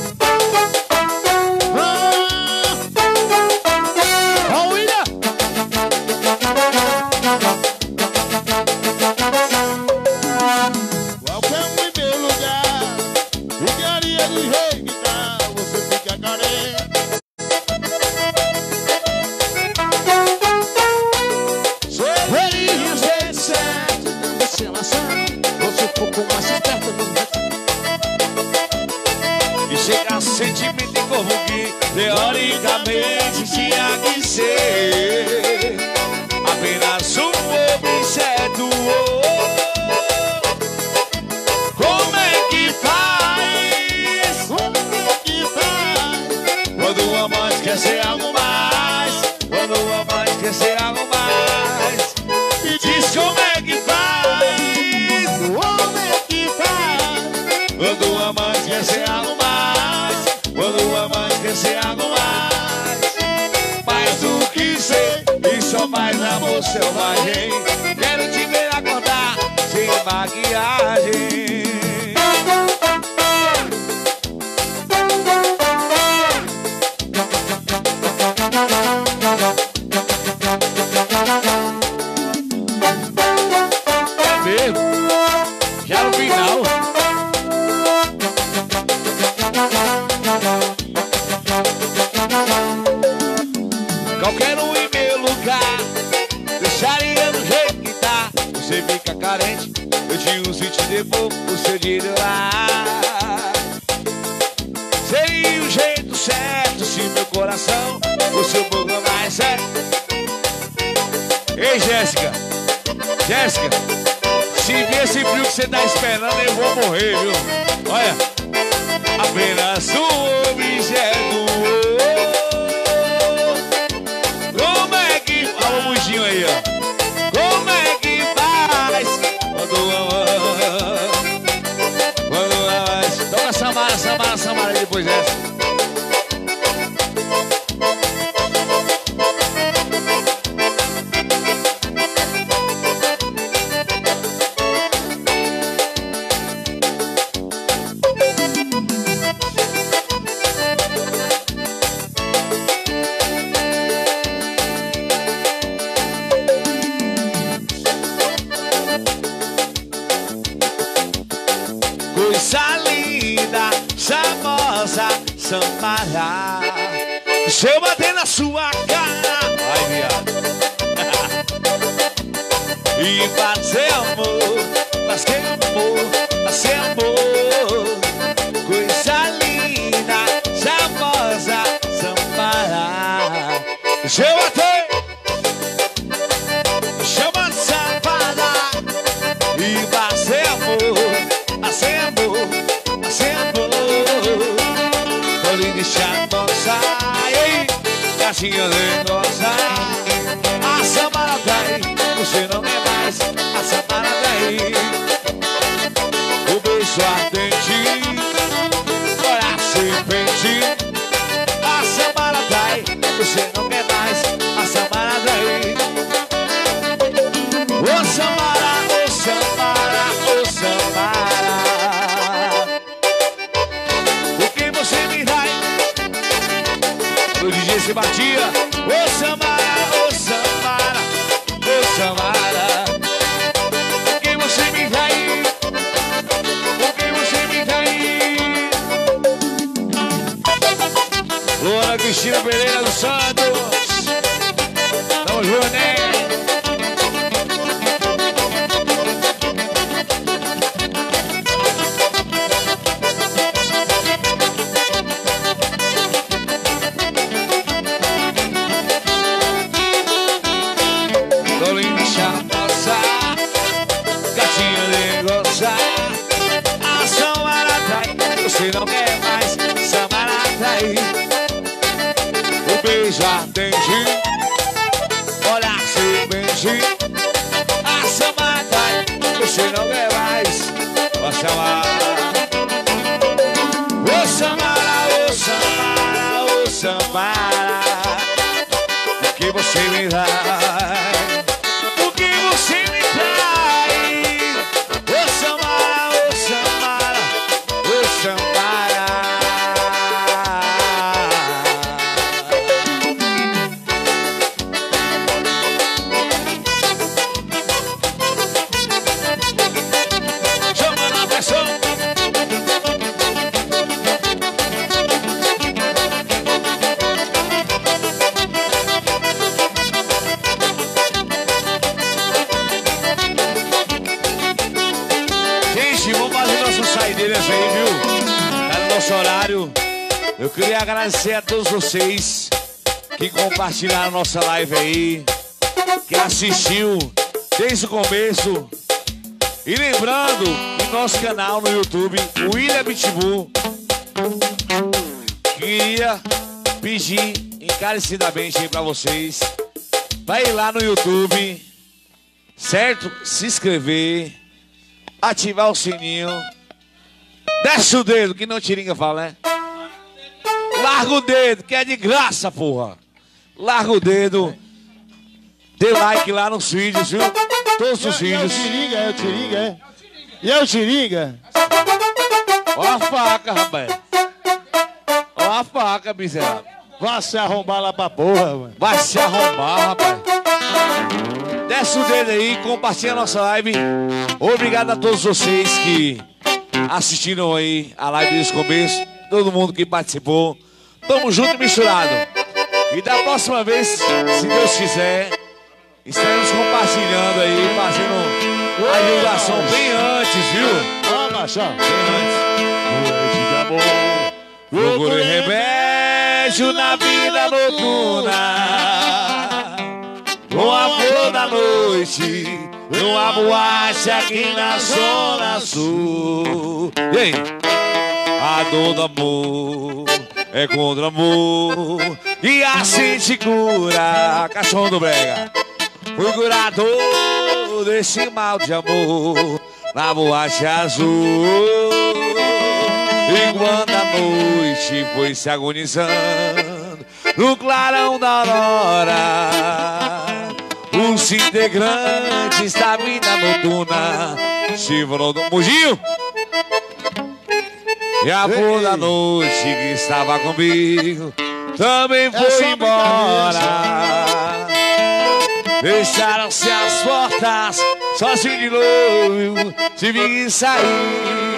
Sentimento em corpo que teoricamente tinha que ser apenas um objeto. Como é que faz? Como é que faz? Quando o amante quer ser algo mais, quando o amante quer ser algo mais, me diz como é que faz? Como é que faz? Quando o amante quer ser algo mais, quando o amante quer ser algo mais, mais do que ser, e só mais amor selvagem. Quero te ver acordar sem maquiagem. É mesmo? Já no final. Qualquer um em meu lugar deixaria do jeito que tá. Você fica carente, eu te uso e te devolvo o seu dinheiro lá. Seria o jeito certo se meu coração fosse um pouco mais certo. Ei, Jéssica, Jéssica, se vir esse frio que você tá esperando, eu vou morrer, viu? Olha, apenas um objeto. Olha o mujinho aí, ó. Como é que faz quando ama? Quando ama? Toca Samara, Samara, Samara depois dessa. Samara, se eu bater na sua cara, vai, viado, e fazer amor, fazer amor, fazer amor, coisa linda, charmosa, Samara. Se eu bater, chama safada, e fazer amor, fazer amor, fazer amor. deixa dançar. E aí, gatinha dengosa, a sambara trai, você não quer mais, a sambara trai. O beijo ardente, olhar serpente, a sambara trai, você não quer mais, a sambara trai. Ô sambara, ô sambara, ô sambara, o que você me dá? O D J se batia. Ô sambara, ô sambara, ô sambara, o que você me dá? O que você me dá? Luana Cristina Pereira dos Santos, tamo junto, né? Você não quer mais, sambara trai. O beijo ardente, olhar serpente, a sambara trai. Você não quer mais, ó sambara. Ô sambara, ô sambara, ô sambara, o que você me dá? O que você me traz? Ô sambara, ô sambara, ô sambara. Chama na pressão. Gente, vamos fazer nossa saideira aí, viu? Tá no nosso horário. Eu queria agradecer a todos vocês que compartilharam nossa live aí, que assistiu desde o começo. E lembrando que nosso canal no YouTube, o William Pitbull, queria pedir encarecidamente aí pra vocês, vai ir lá no YouTube, certo? Se inscrever, ativar o sininho, desce o dedo, que não tiringa fala, né? Larga o dedo, que é de graça, porra. Larga o dedo, dê like lá nos vídeos, viu? Todos os vídeos. É o Tiringa, é o Tiringa, é. E é o Tiringa? Ó a faca, rapaz. Ó a faca, miserável. Vai se arrombar lá pra porra, mano. Vai se arrombar, rapaz. Desce o dedo aí, compartilha a nossa live. Obrigado a todos vocês que assistiram aí a live desde o começo. Todo mundo que participou. Tamo junto e misturado. E da próxima vez, se Deus quiser, estaremos compartilhando aí, fazendo a divulgação bem antes, viu? Ó, machão. Bem antes. Noite de amor. Procure remédio na vida noturna, com a flor da noite, numa boate aqui na Zona Sul. E aí? A dor do amor é contra amor, e assim te cura, cachorro do brega. Fui curador desse mal de amor na boate azul. E quando a noite foi se agonizando no clarão da aurora, os integrantes da vida noturna se foram do mundinho. E a flor da noite que estava comigo também foi embora. Fecharam-se as portas, sozinho de novo, tive que sair.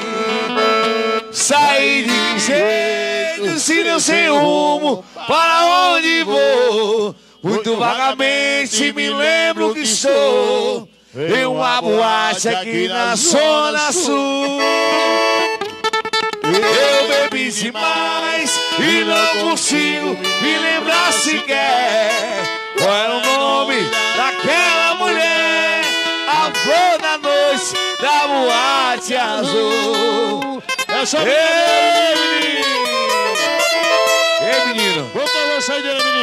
Saí de jeito, se não sei o rumo, para onde vou. Muito vagamente me lembro que estou em uma boate aqui na Zona Sul. Eu bebi demais e não consigo me lembrar sequer qual era o nome daquela mulher, a flor da noite da boate azul. Eu sou Ei,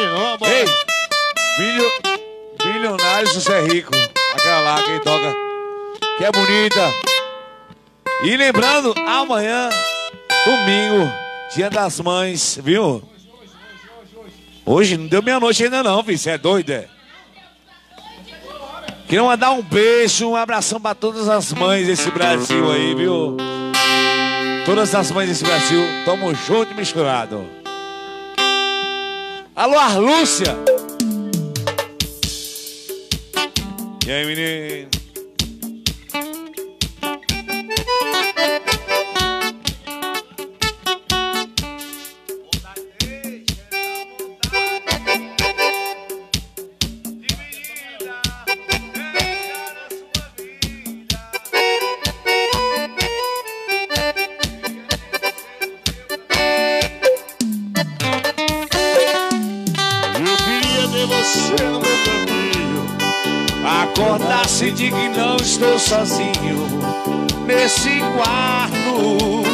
menino, vambora. Ei, bilho, Bilionários do Zé Rico. Aquela lá, quem toca, que é bonita. E lembrando, amanhã, domingo, Dia das Mães, viu? Hoje não deu meia-noite ainda não, filho. Você é doido, é? Queria mandar um beijo, um abração pra todas as mães desse Brasil aí, viu? Todas as mães desse Brasil, tamo junto e misturado. Alô, Arlúcia! E aí, menino? Acordasse de que não estou sozinho nesse quarto.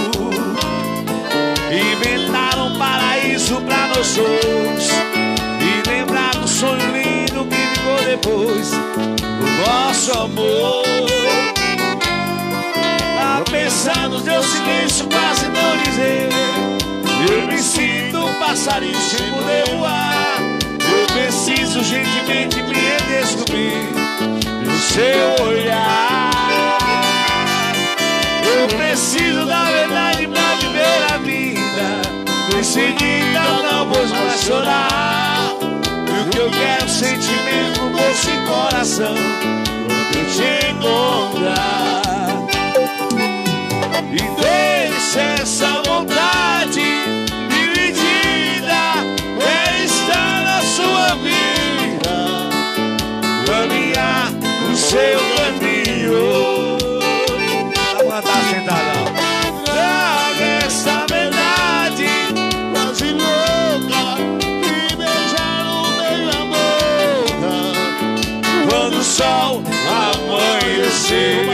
Inventaram um paraíso pra nós dois e lembrar do sonho lindo que ficou depois do nosso amor. A pensar no teu silêncio, quase não dizer, eu me sinto um passarinho sem poder voar. Eu preciso gentilmente me redescobrir no seu olhar. Eu preciso da verdade pra viver a vida. Decidida, não vou mais chorar. E o que eu quero é sentimento, doce coração, quando eu te encontrar. E deixa essa vontade dividida, é estar na sua vida, caminhar no seu caminho. Dá pra cantar sentadão. Traga essa verdade quase louca e beijar no meio da boca quando o sol amanhecer.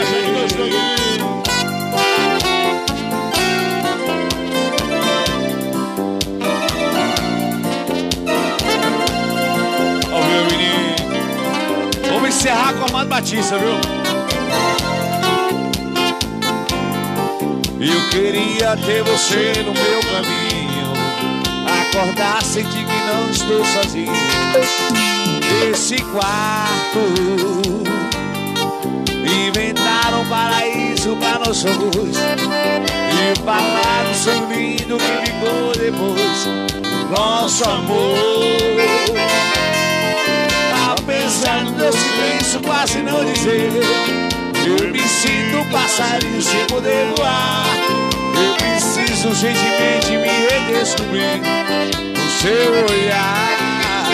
Vamos encerrar com a Amado Batista, viu? Eu queria ter você no meu caminho, acordar, sentir que não estou sozinho nesse quarto. Inventaram um paraíso pra nós dois e falar do sonho lindo que ficou depois do nosso amor. Pensar no teu silêncio, quase não dizer, eu me sinto um passarinho sem poder voar. Eu preciso urgentemente me redescobrir no seu olhar.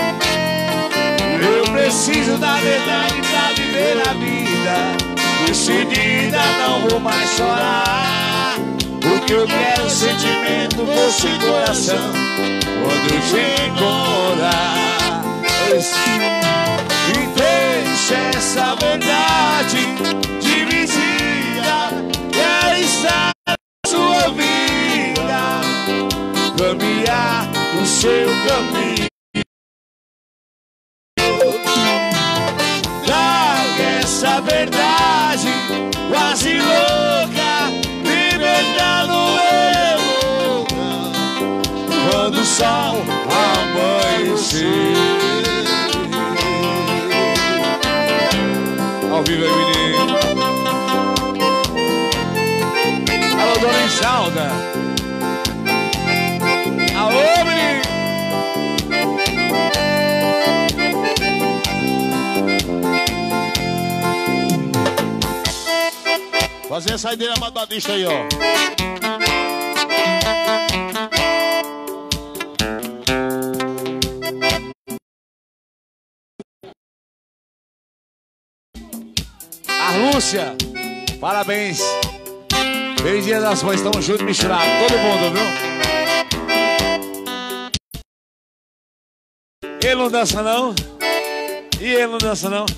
Eu preciso da verdade pra viver a vida. Decidida, não vou mais chorar. O que eu quero é sentimento, doce coração, quando eu te encontrar. E deixa essa verdade dividida, quer estar na sua vida, caminhar no seu caminho. Traga essa verdade quase louca, libertando eu louca, quando o sol amanhecer. Ao vivo aí, menino. Alô, dona Enxalda. Alô, menino. Fazer a saideira Amado Batista aí, ó. Lúcia, parabéns. Feliz Dia das Mães, estamos juntos, misturados, todo mundo, viu? Ele não dança não? E ele não dança não?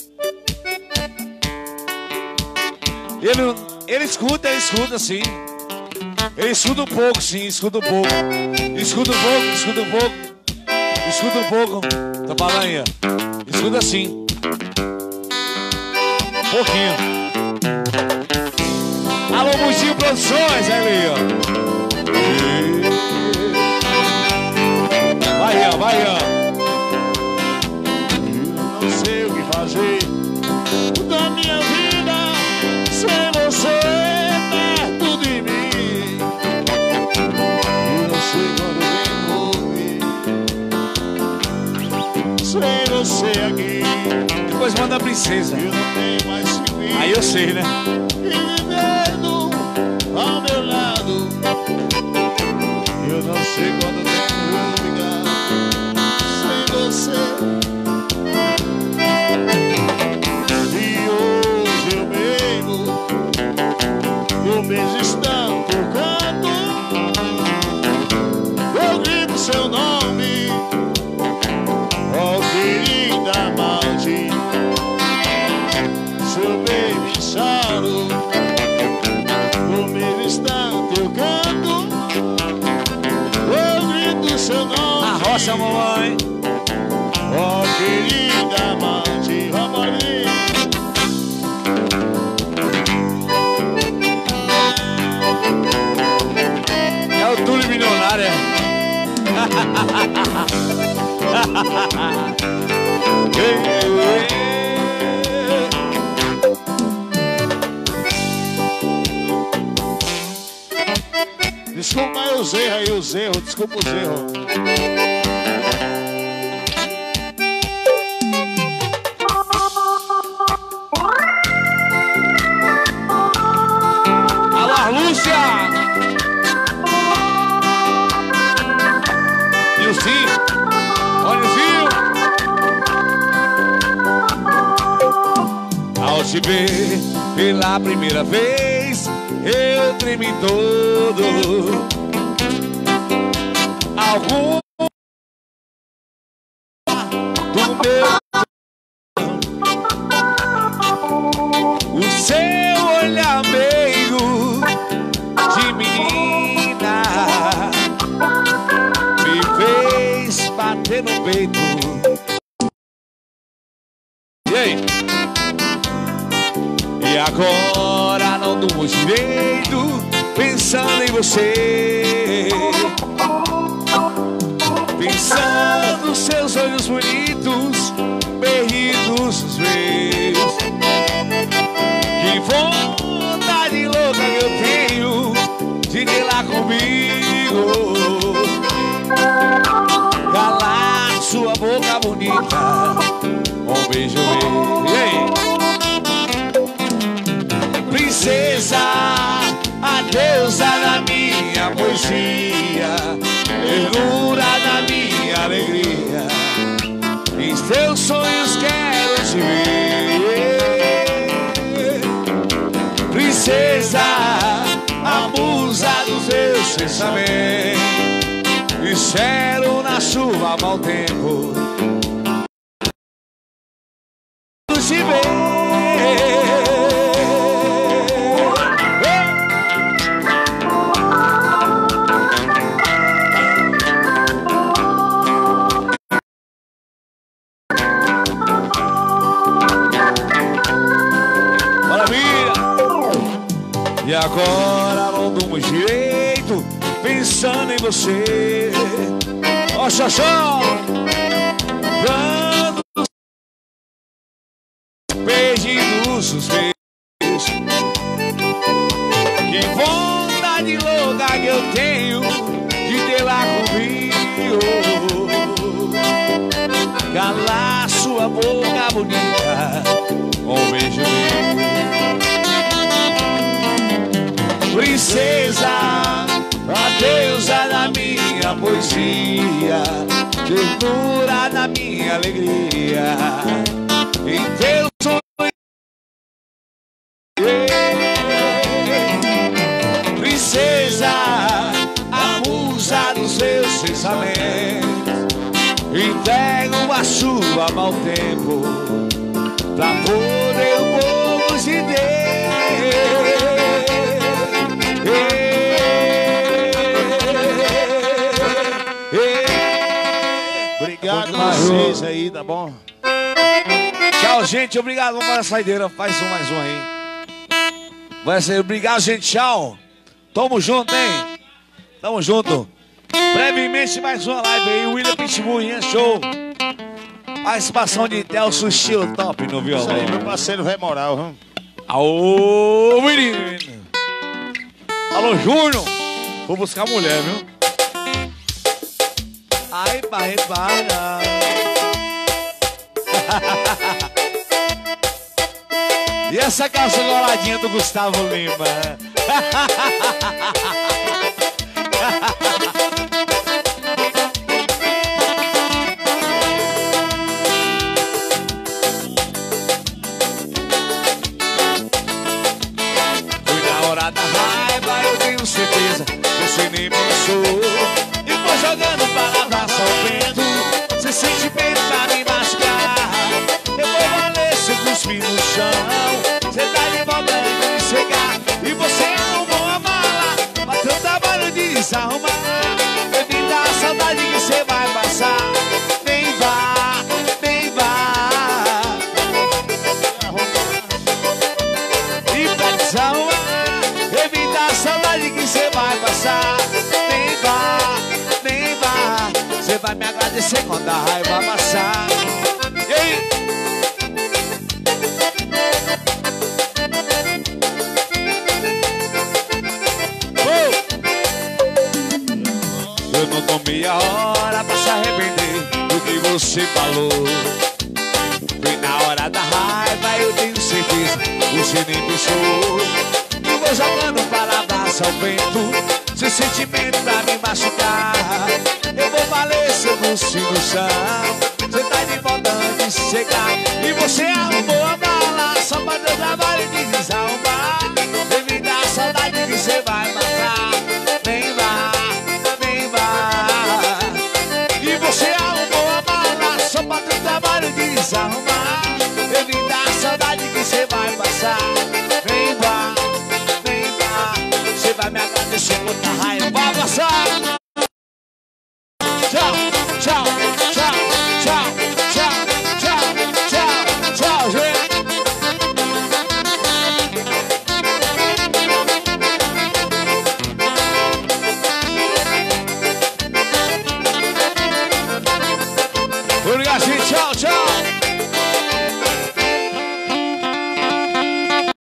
Ele, ele escuta, ele escuta sim. Ele escuta um pouco sim, escuta um pouco. Escuta um pouco, escuta um pouco. Escuta um pouco, tá falando aí, ó. Escuta assim. Um pouquinho. Alô, Mutinho Produções, ali, ó. Vai, ó, vai, ó. Não sei o que fazer da minha vida sem você perto de mim. Eu não sei quando vem ouvir sem você aqui. Depois manda a princesa. Eu não tenho mais que vir. Aí eu sei, né? E vivendo ao meu lado. Eu não sei quando tenho ligar sem você. E hoje eu mesmo no mesmo instante eu canto, eu grito seu nome, oh querida Maldi. Seu beijo e choro, no mesmo instante eu canto, eu grito seu nome. A roça, mamãe. Oh querida amante, Romarinho. É o Túlio Milionário, é? Desculpa aí os erros aí, os erros, desculpa os erros. Alô, Lúcia! Nilzinho! Olha, Nilzinho! Ao te ver pela primeira vez, eu tremi todo. Algum do meu, o seu olhar meigo de menina me fez bater no peito. E aí? E agora não durmo direito pensando em você, pensando nos seus olhos bonitos, berridos os meus. Que vontade louca que eu tenho de ter lá comigo, calar sua boca bonita, um beijo meu. E aí? Princesa, a deusa da minha poesia, ternura da minha alegria, em teus sonhos quero te ver. Princesa, a musa dos meus pensamentos, espero na chuva mau tempo te ver. E agora não durmo direito pensando em você. Ó, Xoxó, dando beijos os meus. Que vontade louca que eu tenho de ter lá comigo, calar sua boca bonita, um beijo meu. Princesa, a deusa da minha poesia, ternura da minha alegria, em teu sonho. Princesa, a musa dos meus pensamentos, entrego a chuva mau tempo pra poder um pouco te ter. vocês aí, tá bom? Tchau, gente. Obrigado. Vamos para a saideira. Faz um, mais um aí. Vai ser. Obrigado, gente. Tchau. Tamo junto, hein? Tamo junto. Brevemente, mais uma live aí. William Pitbull, Ian Show. Participação de Delcio, estilo top no violão. Isso aí, meu parceiro Ré Moral, viu? Aô, menino. Alô, Júnior. Vou buscar mulher, viu? Ai, pai, pai. E essa calça coladinha do Gustavo Lima? Foi na hora da raiva, eu tenho certeza, você nem pensou. E foi jogando palavras ao vento, você sente bem pra me machucar. Eu vou valer se eu cuspir no chão, você tá de volta de me cegar. E você arrumou a mala, mas teu trabalho de desarrumar. Evita a saudade que você vai passar. Vem vá, vem vá. E pra desarrumar, evita a saudade que você vai passar. Vem vá, vem vá. Você vai me agradecer quando a raiva passar. E aí? Eu não tomei a hora pra se arrepender do que você falou. Foi na hora da raiva, eu tenho certeza, você nem pensou. E vou jogando palavras ao vento, seu sentimento pra me machucar. Eu vou valer se eu cuspi no chão, você tá de volta antes de chegar. E você arrumou a mala só pra meu trabalho de desarrumar. Devido à saudade que você vai matar. Vem lá, vem lá. E você arrumou a mala só pra teu trabalho de desarrumar. Devido à saudade que você vai passar.